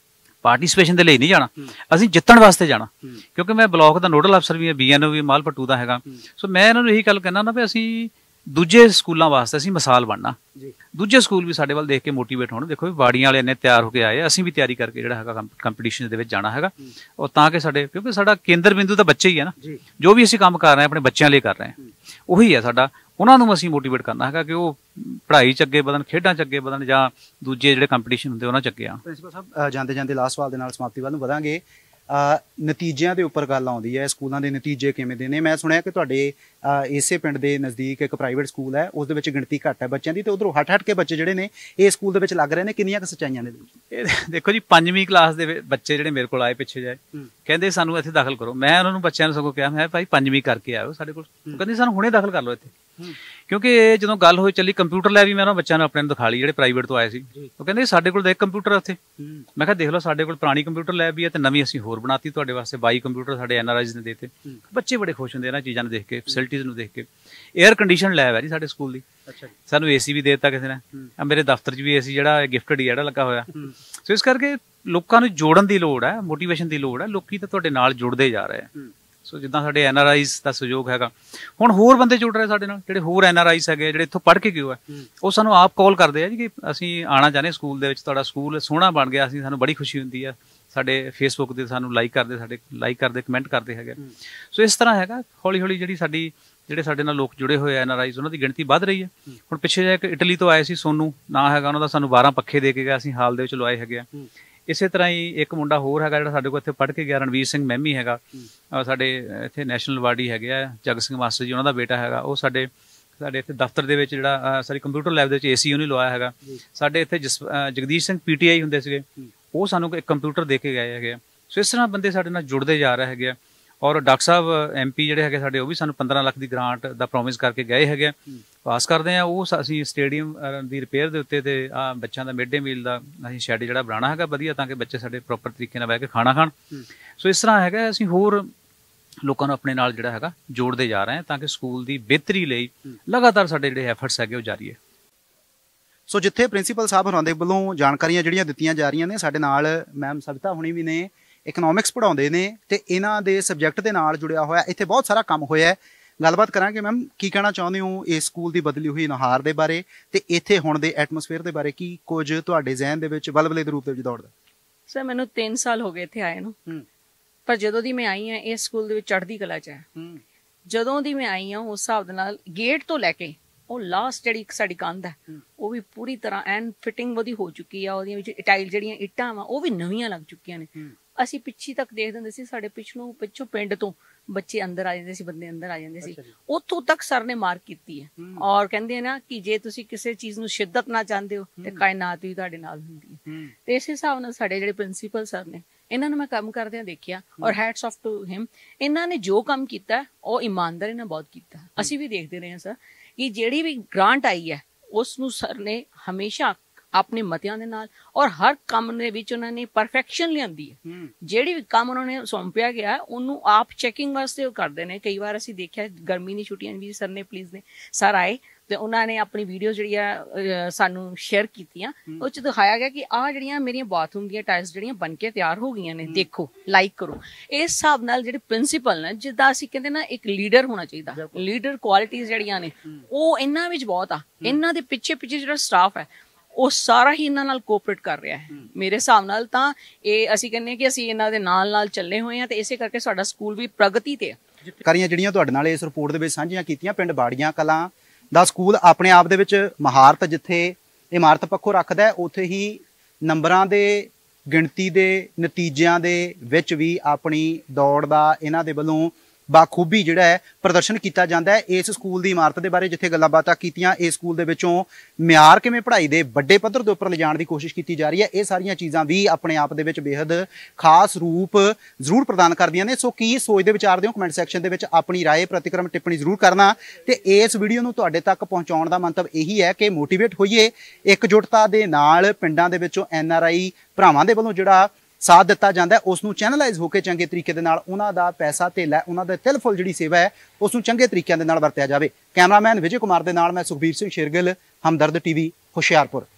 ਪਾਰਟੀਸਪੇਸ਼ਨ ਦੇ ਲਈ ਨਹੀਂ ਜਾਣਾ, ਅਸੀਂ ਜਿੱਤਣ ਵਾਸਤੇ ਜਾਣਾ। ਕਿਉਂਕਿ ਮੈਂ ਬਲਾਕ ਦਾ ਨੋਡਲ ਅਫਸਰ ਵੀ ਹਾਂ, BNO ਵੀ ਮਾਲ ਪੱਟੂ ਦਾ ਹੈਗਾ। ਸੋ ਮੈਂ ਇਹਨਾਂ ਨੂੰ ਇਹੀ ਗੱਲ ਕਹਿੰਦਾ ਨਾ ਵੀ ਅਸੀਂ ਦੂਜੇ ਸਕੂਲਾਂ ਵਾਸਤੇ ਅਸੀਂ ਮਿਸਾਲ ਬਣਨਾ, ਦੂਜੇ ਸਕੂਲ ਵੀ ਸਾਡੇ ਵੱਲ ਦੇਖ ਕੇ ਮੋਟੀਵੇਟ ਹੋਣ। ਦੇਖੋ ਵੀ ਬਾੜੀਆਂ ਵਾਲੇ ਇੰਨੇ ਤਿਆਰ ਹੋ ਕੇ ਆਏ, ਅਸੀਂ ਵੀ ਤਿਆਰੀ ਕਰਕੇ ਜਿਹੜਾ ਹੈਗਾ ਕੰਪੀਟੀਸ਼ਨ ਦੇ ਵਿੱਚ ਜਾਣਾ ਹੈਗਾ। ਔਰ ਤਾਂ ਕਿ ਸਾਡੇ, ਕਿਉਂਕਿ ਸਾਡਾ ਕੇਂਦਰ ਬਿੰਦੂ ਤਾਂ ਬੱਚੇ ਹੀ ਹੈ ਨਾ, ਜੋ ਵੀ ਅਸੀਂ ਕੰਮ ਕਰ ਰਹੇ ਹਾਂ ਆਪਣੇ ਬੱਚਿਆਂ ਲਈ ਕਰ ਰਹੇ ਹਾਂ, ਉਹੀ ਹੈ ਸਾਡਾ। ਉਹਨਾਂ ਨੂੰ ਅਸੀਂ ਮੋਟੀਵੇਟ ਕਰਨਾ ਹੈਗਾ ਕਿ ਉਹ ਪੜ੍ਹਾਈ 'ਚ ਅੱਗੇ ਵਧਣ, ਖੇਡਾਂ 'ਚ ਅੱਗੇ ਵਧਣ, ਜਾਂ ਦੂਜੇ ਜਿਹੜੇ ਕੰਪੀਟੀਸ਼ਨ ਹੁੰਦੇ ਉਹਨਾਂ 'ਚ ਅੱਗੇ ਆਉਣ। ਪ੍ਰਿੰਸੀਪਲ ਸਾਹਿਬ, ਜਾਂਦੇ ਜਾਂਦੇ ਲਾਸਟ ਸਵਾਲ ਦੇ ਨਾਲ ਸਮਾਪਤੀ ਵੱਲ ਨੂੰ ਵਧਾਂਗੇ। ਨਤੀਜਿਆਂ ਦੇ ਉੱਪਰ ਗੱਲ ਆਉਂਦੀ ਹੈ, ਸਕੂਲਾਂ ਦੇ ਨਤੀਜੇ ਕਿਵੇਂ ਦੇ ਨੇ? ਮੈਂ ਸੁਣਿਆ ਕਿ ਤੁਹਾਡੇ ਇਸੇ ਪਿੰਡ ਦੇ ਨਜ਼ਦੀਕ ਇੱਕ ਪ੍ਰਾਈਵੇਟ ਸਕੂਲ ਹੈ, ਉਸ ਦੇ ਵਿੱਚ ਗਿਣਤੀ ਘੱਟ ਹੈ ਬੱਚਿਆਂ ਦੀ, ਤੇ ਉਧਰੋਂ ਹਟ ਕੇ ਬੱਚੇ ਜਿਹੜੇ ਨੇ ਇਹ ਸਕੂਲ ਦੇ ਵਿੱਚ ਲੱਗ ਰਹੇ ਨੇ। ਕਿੰਨੀਆਂ ਕੁ ਸੱਚਾਈਆਂ ਨੇ? ਇਹ ਦੇਖੋ ਜੀ, 5ਵੀਂ ਕਲਾਸ ਦੇ ਬੱਚੇ ਜਿਹੜੇ ਮੇਰੇ ਕੋਲ ਆਏ ਪਿੱਛੇ ਜਾਏ, ਕਹਿੰਦੇ ਸਾਨੂੰ ਇੱਥੇ ਦਾਖਲ ਕਰੋ। ਮੈਂ ਉਹਨਾਂ ਨੂੰ ਬੱਚਿਆਂ ਨੂੰ ਸਗੋਂ ਕਿਹਾ, ਮੈਂ ਭਾਈ 5ਵੀਂ ਕਰਕੇ ਆਇਓ ਸਾਡੇ ਕੋਲ। ਉਹ ਕਹਿੰਦੇ ਸਾਨੂੰ ਹੁਣੇ ਦਾਖਲ ਕਰ ਲਓ ਇੱਥੇ। ਕਿਉਂਕਿ ਇਹ ਜਦੋਂ ਗੱਲ ਹੋਈ ਚੱਲੀ, ਕੰਪਿਊਟਰ ਲੈਬ ਵੀ ਮੈਂ ਉਹਨਾਂ ਬੱਚਿਆਂ ਨੂੰ ਆਪਣੇ ਨੂੰ ਦਿਖਾ ਲਈ ਜਿਹੜੇ ਪ੍ਰਾਈਵੇਟ ਤੋਂ ਆਏ ਸੀ। ਉਹ ਕਹਿੰਦੇ ਸਾਡੇ ਕੋਲ ਤਾਂ ਇੱਕ ਕੰਪਿਊਟਰ ਹੈ ਉੱਥੇ। ਮੈਂ ਕਿਹਾ ਦੇਖ ਲਓ, ਸਾਡੇ ਕੋਲ ਪੁਰਾਣੀ ਕੰਪਿਊਟਰ ਲੈਬ ਵੀ ਹੈ ਤੇ ਨਵੀਂ ਅਸੀਂ ਹੋਰ ਬਣਾਤੀ ਤੁਹਾਡੇ ਵਾਸਤੇ, 22 ਕੰਪਿਊਟਰ ਸਾਡੇ NRIs ਨੇ ਦੇਤੇ। ਬੱਚੇ ਬੜੇ ਖੁਸ਼ ਹੁੰਦੇ ਇਹਨਾਂ ਚੀਜ਼ਾਂ ਨੂੰ ਦੇਖ ਕੇ, ਫੈਸਿਲਿਟੀਜ਼ ਨੂੰ ਦੇਖ ਕੇ। 에ਅਰ ਕੰਡੀਸ਼ਨ ਲੈਬ ਹੈ ਜੀ ਸਾਡੇ ਸਕੂਲ ਦੀ, ਸਾਨੂੰ AC ਵੀ ਦੇ ਦਿੱਤਾ ਕਿਸੇ ਨੇ। ਮੇਰੇ ਦਫ਼ਤਰ 'ਚ ਵੀ AC ਜਿਹੜਾ ਗਿਫਟਡ ਹੀ ਜਿਹੜਾ ਲੱਗਾ ਹੋਇਆ। ਸੋ ਇਸ ਕਰਕੇ ਲੋਕਾਂ ਨੂੰ ਜੋੜਨ ਦੀ ਲੋੜ ਹੈ, ਮੋਟੀਵੇਸ਼ਨ ਦੀ ਲੋੜ ਹੈ। ਲੋਕੀ ਤਾਂ ਤੁਹਾਡੇ ਨਾਲ ਜੁੜਦੇ ਜਾ ਰਹੇ ਆ। ਸੋ ਜਿੱਦਾਂ ਸਾਡੇ NRIs ਦਾ ਸਹਿਯੋਗ ਹੈਗਾ, ਹੁਣ ਹੋਰ ਬੰਦੇ ਜੁੜ ਰਹੇ ਸਾਡੇ ਨਾਲ, ਜਿਹੜੇ ਹੋਰ NRIs ਹੈਗੇ, ਜਿਹੜੇ ਇੱਥੋਂ ਪੜ੍ਹ ਕੇ ਗਏ ਹੈ, ਉਹ ਸਾਨੂੰ ਆਪ ਕਾਲ ਕਰਦੇ ਆ ਜੀ ਕਿ ਅਸੀਂ ਆਉਣਾ ਚਾਹੁੰਦੇ ਸਕੂਲ ਦੇ ਵਿੱਚ, ਤੁਹਾਡਾ ਸਕੂਲ ਸੋਹਣਾ ਬਣ ਗਿਆ, ਅਸੀਂ ਸਾਨੂੰ ਬੜੀ ਖੁਸ਼ੀ ਹੁੰਦੀ ਆ। ਸਾਡੇ ਫੇਸਬੁੱਕ ਤੇ ਸਾਨੂੰ ਲਾਈਕ ਕਰਦੇ, ਕਮੈਂਟ ਕਰਦੇ ਹੈਗੇ। ਸੋ ਇਸ ਤਰ੍ਹਾਂ ਹੈਗਾ, ਹੌਲੀ ਹੌਲੀ ਜਿਹੜੇ ਸਾਡੇ ਨਾਲ ਲੋਕ ਜੁੜੇ ਹੋਏ NRIs, ਉਹਨਾਂ ਦੀ ਗਿਣਤੀ ਵੱਧ ਰਹੀ ਹੈ। ਹੁਣ ਪਿੱਛੇ ਜਿਹੇ ਇੱਕ ਇਟਲੀ ਤੋਂ ਆਏ ਸੀ, ਸੋਨੂ ਨਾਂ ਹੈਗਾ ਉਹਨਾਂ ਦਾ, ਸਾਨੂੰ 12 ਪੱਖੇ ਦੇ ਕੇ ਗਿਆ, ਅਸੀਂ ਹਾਲ ਦੇ ਵਿੱਚ ਲਵਾਏ ਹੈਗੇ ਆ। ਇਸੇ ਤਰ੍ਹਾਂ ਹੀ ਇੱਕ ਮੁੰਡਾ ਹੋਰ ਹੈਗਾ ਜਿਹੜਾ ਸਾਡੇ ਕੋਲ ਇੱਥੇ ਪੜ੍ਹ ਕੇ ਗਿਆ, ਰਣਵੀਰ ਸਿੰਘ ਮੈਮੀ ਹੈਗਾ, ਸਾਡੇ ਇੱਥੇ ਨੈਸ਼ਨਲ ਅਵਾਰਡੀ ਹੈਗੇ ਆ। ਜਗ ਸਿੰਘ ਮਾਸਟਰ ਜੀ ਉਹਨਾਂ ਦਾ ਬੇਟਾ ਹੈਗਾ, ਉਹ ਸਾਡੇ ਇੱਥੇ ਦਫ਼ਤਰ ਦੇ ਵਿੱਚ ਜਿਹੜਾ ਕੰਪਿਊਟਰ ਲੈਬ ਦੇ ਵਿੱਚ AC ਉਹਨੇ ਲਵਾਇਆ ਹੈਗਾ। ਸਾਡੇ ਇੱਥੇ ਜਗਦੀਸ਼ ਸਿੰਘ PTI ਹੁੰਦੇ ਸੀਗੇ, ਉਹ ਸਾਨੂੰ ਇੱਕ ਕੰਪਿਊਟਰ ਦੇ ਕੇ ਗਏ ਹੈਗੇ ਆ। ਸੋ ਇਸ ਤਰ੍ਹਾਂ ਬੰਦੇ ਸਾਡੇ ਨਾਲ ਜੁੜਦੇ ਜਾ ਰਹੇ ਹੈਗੇ ਆ। ਔਰ ਡਾਕਟਰ ਸਾਹਿਬ MP ਜਿਹੜੇ ਹੈਗੇ ਸਾਡੇ, ਉਹ ਵੀ ਸਾਨੂੰ 15 ਲੱਖ ਦੀ ਗ੍ਰਾਂਟ ਦਾ ਪ੍ਰੋਮਿਸ ਕਰਕੇ ਗਏ ਹੈਗੇ ਆ। ਪਾਸ ਕਰਦੇ ਆ ਉਹ। ਅਸੀਂ ਸਟੇਡੀਅਮ ਦੀ ਰਿਪੇਅਰ ਦੇ ਉੱਤੇ ਤੇ ਬੱਚਿਆਂ ਦਾ ਮਿਡ ਡੇ ਮੀਲ ਦਾ ਅਸੀਂ ਸ਼ੈਡ ਜਿਹੜਾ ਬਣਾਉਣਾ ਹੈਗਾ ਵਧੀਆ, ਤਾਂ ਕਿ ਬੱਚੇ ਸਾਡੇ ਪ੍ਰੋਪਰ ਤਰੀਕੇ ਨਾਲ ਬਹਿ ਕੇ ਖਾਣਾ ਖਾਣ। ਸੋ ਇਸ ਤਰ੍ਹਾਂ ਹੈਗਾ, ਅਸੀਂ ਹੋਰ ਲੋਕਾਂ ਨੂੰ ਆਪਣੇ ਨਾਲ ਜਿਹੜਾ ਹੈਗਾ ਜੋੜਦੇ ਜਾ ਰਹੇ ਹਾਂ, ਤਾਂ ਕਿ ਸਕੂਲ ਦੀ ਬਿਹਤਰੀ ਲਈ ਲਗਾਤਾਰ ਸਾਡੇ ਜਿਹੜੇ ਐਫਰਟਸ ਹੈਗੇ ਉਹ ਜਾਰੀ ਹੈ। ਸੋ ਜਿੱਥੇ ਪ੍ਰਿੰਸੀਪਲ ਸਾਹਿਬ ਹੋਰਾਂ ਦੇ ਵੱਲੋਂ ਜਾਣਕਾਰੀਆਂ ਜਿਹੜੀਆਂ ਦਿੱਤੀਆਂ ਜਾ ਰਹੀਆਂ ਨੇ, ਸਾਡੇ ਨਾਲ ਮੈਮ ਸਵਿਤਾ ਹੁਣੀ ਵੀ ਨੇ, ਇਕਨੋਮਿਕਸ ਪੜ੍ਹਾਉਂਦੇ ਨੇ ਤੇ ਇਹਨਾਂ ਦੇ ਸਬਜੈਕਟ ਦੇ ਨਾਲ ਜੁੜਿਆ ਹੋਇਆ ਇੱਥੇ ਬਹੁਤ ਸਾਰਾ ਕੰਮ ਹੋਇਆ ਹੈ। ਗੱਲਬਾਤ ਕਰਾਂਗੇ। ਮੈਮ, ਕੀ ਕਹਿਣਾ ਚਾਹੁੰਦੇ ਹੋ ਇਸ ਸਕੂਲ ਦੀ ਬਦਲੀ ਹੋਈ ਨੁਹਾਰ ਦੇ ਬਾਰੇ ਤੇ ਇੱਥੇ ਹੁਣ ਦੇ ਐਟਮੋਸਫੇਅਰ ਦੇ ਬਾਰੇ? ਕੀ ਕੁਝ ਤੁਹਾਡੇ ਜ਼ਿਹਨ ਦੇ ਵਿੱਚ ਬਲਬਲੇ ਦੇ ਰੂਪ ਦੇ ਵਿੱਚ ਦੌੜਦਾ? ਸਰ, ਮੈਨੂੰ 3 ਸਾਲ ਹੋ ਗਏ ਇੱਥੇ ਆਏ ਨੂੰ, ਪਰ ਜਦੋਂ ਦੀ ਮੈਂ ਆਈ ਹਾਂ ਇਸ ਸਕੂਲ ਦੇ ਵਿੱਚ ਚੜ੍ਹਦੀ ਕਲਾ 'ਚ ਹੈ। ਜਦੋਂ ਦੀ ਮੈਂ ਆਈ ਹਾਂ ਉਸ ਹਿਸਾਬ ਦੇ ਨਾਲ ਗੇਟ ਤੋਂ ਲੈ ਕੇ ਉਹ ਲਾਸਟ ਜਿਹੜੀ ਸਾਡੀ ਕੰਧ ਹੈ, ਉਹ ਵੀ ਪੂਰੀ ਤਰ੍ਹਾਂ ਐਨ ਫਿਟਿੰਗ ਉਹਦੀ ਹੋ ਚੁੱਕੀ ਆ। ਉਹਦੀਆਂ ਵਿੱਚ ਟਾਈਲ ਜਿਹੜੀਆਂ ਇੱਟਾਂ ਵਾ ਉਹ ਵੀ ਨਵੀਆਂ ਲੱਗ ਚੁੱਕੀਆਂ ਨੇ। ਅਸੀਂ ਪਿੱਛੇ ਤੱਕ ਦੇਖਦੇ ਹੁੰਦੇ ਸੀ, ਸਾਡੇ ਪਿੱਛੋਂ ਪਿੰਡ ਤੋਂ ਬੱਚੇ ਅੰਦਰ ਆ ਜਾਂਦੇ ਸੀ, ਬੰਦੇ ਅੰਦਰ ਆ ਜਾਂਦੇ ਸੀ। ਉੱਥੋਂ ਤੱਕ ਸਰ ਨੇ ਮਾਰਕ ਕੀਤੀ ਹੈ। ਔਰ ਕਹਿੰਦੇ ਨਾ ਕਿ ਜੇ ਤੁਸੀਂ ਕਿਸੇ ਚੀਜ਼ ਨੂੰ ਸ਼ਿੱਦਤ ਨਾਲ ਚਾਹੁੰਦੇ ਹੋ ਤੇ ਕਾਇਨਾਤ ਵੀ ਤੁਹਾਡੇ ਨਾਲ ਹੁੰਦੀ ਹੈ। ਤੇ ਇਸ ਹਿਸਾਬ ਨਾਲ ਸਾਡੇ ਜਿਹੜੇ ਪ੍ਰਿੰਸੀਪਲ ਸਰ ਨੇ, ਇਹਨਾਂ ਨੂੰ ਮੈਂ ਕੰਮ ਕਰਦਿਆਂ ਦੇਖਿਆ, ਔਰ ਹੈਟਸ ਆਫ ਟੂ ਹਿਮ। ਇਹਨਾਂ ਨੇ ਜੋ ਕੰਮ ਕੀਤਾ ਉਹ ਇਮਾਨਦਾਰੀ ਨਾਲ ਬਹੁਤ ਕੀਤਾ। ਅਸੀਂ ਵੀ ਦੇਖਦੇ ਰਹੇ ਹਾਂ ਸਰ ਕਿ ਜਿਹੜੀ ਵੀ ਗ੍ਰਾਂਟ ਆਈ ਹੈ ਉਸ ਨੂੰ ਸਰ ਨੇ ਹਮੇਸ਼ਾ ਆਪਣੇ ਮਤਿਆਂ ਦੇ ਨਾਲ ਔਰ ਹਰ ਕੰਮ ਦੇ ਵਿੱਚ ਉਹਨਾਂ ਨੇ ਪਰਫੈਕਸ਼ਨ ਲਿਆਂਦੀ ਹੈ। ਜਿਹੜੀ ਵੀ ਕੰਮ ਉਹਨਾਂ ਨੇ ਸੌਂਪਿਆ ਗਿਆ ਉਹਨੂੰ ਆਪ ਚੈਕਿੰਗ ਵਾਸਤੇ ਉਹ ਕਰਦੇ ਨੇ। ਕਈ ਵਾਰ ਅਸੀਂ ਦੇਖਿਆ ਗਰਮੀ ਦੀ ਛੁੱਟੀਆਂ ਵੀ ਸਰ ਨੇ ਪਲੀਜ਼ ਨੇ ਸਰ ਆਏ ਤੇ ਉਹਨਾਂ ਨੇ ਆਪਣੀ ਵੀਡੀਓ ਜਿਹੜੀਆਂ ਸਾਨੂੰ ਸ਼ੇਅਰ ਕੀਤੀਆਂ, ਉਹ 'ਚ ਦਿਖਾਇਆ ਗਿਆ ਕਿ ਆਹ ਜਿਹੜੀਆਂ ਮੇਰੀਆਂ ਬਾਥਰੂਮ ਦੀਆਂ ਟਾਇਲਸ ਜਿਹੜੀਆਂ ਬਣ ਕੇ ਤਿਆਰ ਹੋ ਗਈਆਂ ਨੇ, ਦੇਖੋ, ਲਾਈਕ ਕਰੋ। ਇਸ ਹਿਸਾਬ ਨਾਲ ਜਿਹੜੇ ਪ੍ਰਿੰਸੀਪਲ ਨੇ, ਜਿੱਦਾਂ ਅਸੀਂ ਕਹਿੰਦੇ ਨਾ ਇੱਕ ਲੀਡਰ ਹੋਣਾ ਚਾਹੀਦਾ, ਲੀਡਰ ਕੁਆਲਿਟੀਜ਼ ਜਿਹੜੀਆਂ ਨੇ ਉਹ ਇਹਨਾਂ ਵਿੱਚ ਬਹੁਤ ਆ। ਇਹਨਾਂ ਦੇ ਪਿੱਛੇ ਜਿਹੜਾ ਸਟਾਫ ਹੈ ਉਹ ਸਾਰਾ ਹੀ ਇਹਨਾਂ ਨਾਲ ਕੋਆਪਰੇਟ ਕਰ ਰਿਹਾ ਹੈ। ਮੇਰੇ ਹਿਸਾਬ ਨਾਲ ਤਾਂ ਇਹ ਅਸੀਂ ਕਹਿੰਦੇ ਕਿ ਅਸੀਂ ਇਹਨਾਂ ਦੇ ਨਾਲ ਚੱਲੇ ਹੋਏ ਹਾਂ ਤੇ ਇਸੇ ਕਰਕੇ ਸਾਡਾ ਸਕੂਲ ਵੀ ਪ੍ਰਗਤੀ ਤੇ ਹੈ। ਜਾਣਕਾਰੀਆਂ ਜਿਹੜੀਆਂ ਤੁਹਾਡੇ ਨਾਲ ਇਸ ਰਿਪੋਰਟ ਦੇ ਵਿੱਚ ਸਾਂਝੀਆਂ ਕੀਤੀਆਂ, ਪਿੰਡ ਬਾੜੀਆਂ ਕਲਾਂ ਦਾ ਸਕੂਲ ਆਪਣੇ ਆਪ ਦੇ ਵਿੱਚ ਮਹਾਰਤ ਜਿੱਥੇ ਇਮਾਰਤ ਪੱਖੋਂ ਰੱਖਦਾ, ਉੱਥੇ ਹੀ ਨੰਬਰਾਂ ਦੇ, ਗਿਣਤੀ ਦੇ, ਨਤੀਜਿਆਂ ਦੇ ਵਿੱਚ ਵੀ ਆਪਣੀ ਦੌੜ ਦਾ ਇਹਨਾਂ ਦੇ ਵੱਲੋਂ ਬਾਖੂਬੀ ਜਿਹੜਾ ਹੈ ਪ੍ਰਦਰਸ਼ਨ ਕੀਤਾ ਜਾਂਦਾ ਹੈ। ਇਸ ਸਕੂਲ ਦੀ ਇਮਾਰਤ ਦੇ ਬਾਰੇ ਜਿੱਥੇ ਗੱਲਾਂ ਬਾਤਾਂ ਕੀਤੀਆਂ, ਇਸ ਸਕੂਲ ਦੇ ਵਿੱਚੋਂ ਮਿਆਰ ਕਿਵੇਂ ਪੜ੍ਹਾਈ ਦੇ ਵੱਡੇ ਪੱਧਰ ਦੇ ਉੱਪਰ ਲਿਜਾਣ ਦੀ ਕੋਸ਼ਿਸ਼ ਕੀਤੀ ਜਾ ਰਹੀ ਹੈ, ਇਹ ਸਾਰੀਆਂ ਚੀਜ਼ਾਂ ਵੀ ਆਪਣੇ ਆਪ ਦੇ ਵਿੱਚ ਬੇਹੱਦ ਖਾਸ ਰੂਪ ਜ਼ਰੂਰ ਪ੍ਰਦਾਨ ਕਰਦੀਆਂ ਨੇ। ਸੋ ਕੀ ਸੋਚਦੇ ਵਿਚਾਰਦੇ ਹੋ? ਕਮੈਂਟ ਸੈਕਸ਼ਨ ਦੇ ਵਿੱਚ ਆਪਣੀ ਰਾਏ, ਪ੍ਰਤੀਕਰਮ, ਟਿੱਪਣੀ ਜ਼ਰੂਰ ਕਰਨਾ। ਤੇ ਇਸ ਵੀਡੀਓ ਨੂੰ ਤੁਹਾਡੇ ਤੱਕ ਪਹੁੰਚਾਉਣ ਦਾ ਮੰਤਵ ਇਹੀ ਹੈ ਕਿ ਮੋਟੀਵੇਟ ਹੋਈਏ, ਇਕਜੁੱਟਤਾ ਦੇ ਨਾਲ ਪਿੰਡਾਂ ਦੇ ਵਿੱਚੋਂ NRI ਭਰਾਵਾਂ ਦੇ ਵੱਲੋਂ ਜਿਹੜਾ ਸਾਥ ਦਿੱਤਾ ਜਾਂਦਾ ਹੈ ਉਸ ਨੂੰ ਚੈਨਲਾਈਜ਼ ਹੋ ਕੇ ਚੰਗੇ ਤਰੀਕੇ ਦੇ ਨਾਲ ਉਹਨਾਂ ਦਾ ਪੈਸਾ ਧੇਲਾ, ਉਹਨਾਂ ਦਾ ਤਿਲਫੁਲ ਜਿਹੜੀ ਸੇਵਾ ਹੈ ਉਸ ਨੂੰ ਚੰਗੇ ਤਰੀਕਿਆਂ ਦੇ ਨਾਲ ਵਰਤਿਆ ਜਾਵੇ। ਕੈਮਰਾਮੈਨ ਵਿਜੇ ਕੁਮਾਰ ਦੇ ਨਾਲ ਮੈਂ ਸੁਖਬੀਰ ਸਿੰਘ ਸ਼ੇਰਗਿੱਲ, ਹਮਦਰਦ TV, ਹੁਸ਼ਿਆਰਪੁਰ।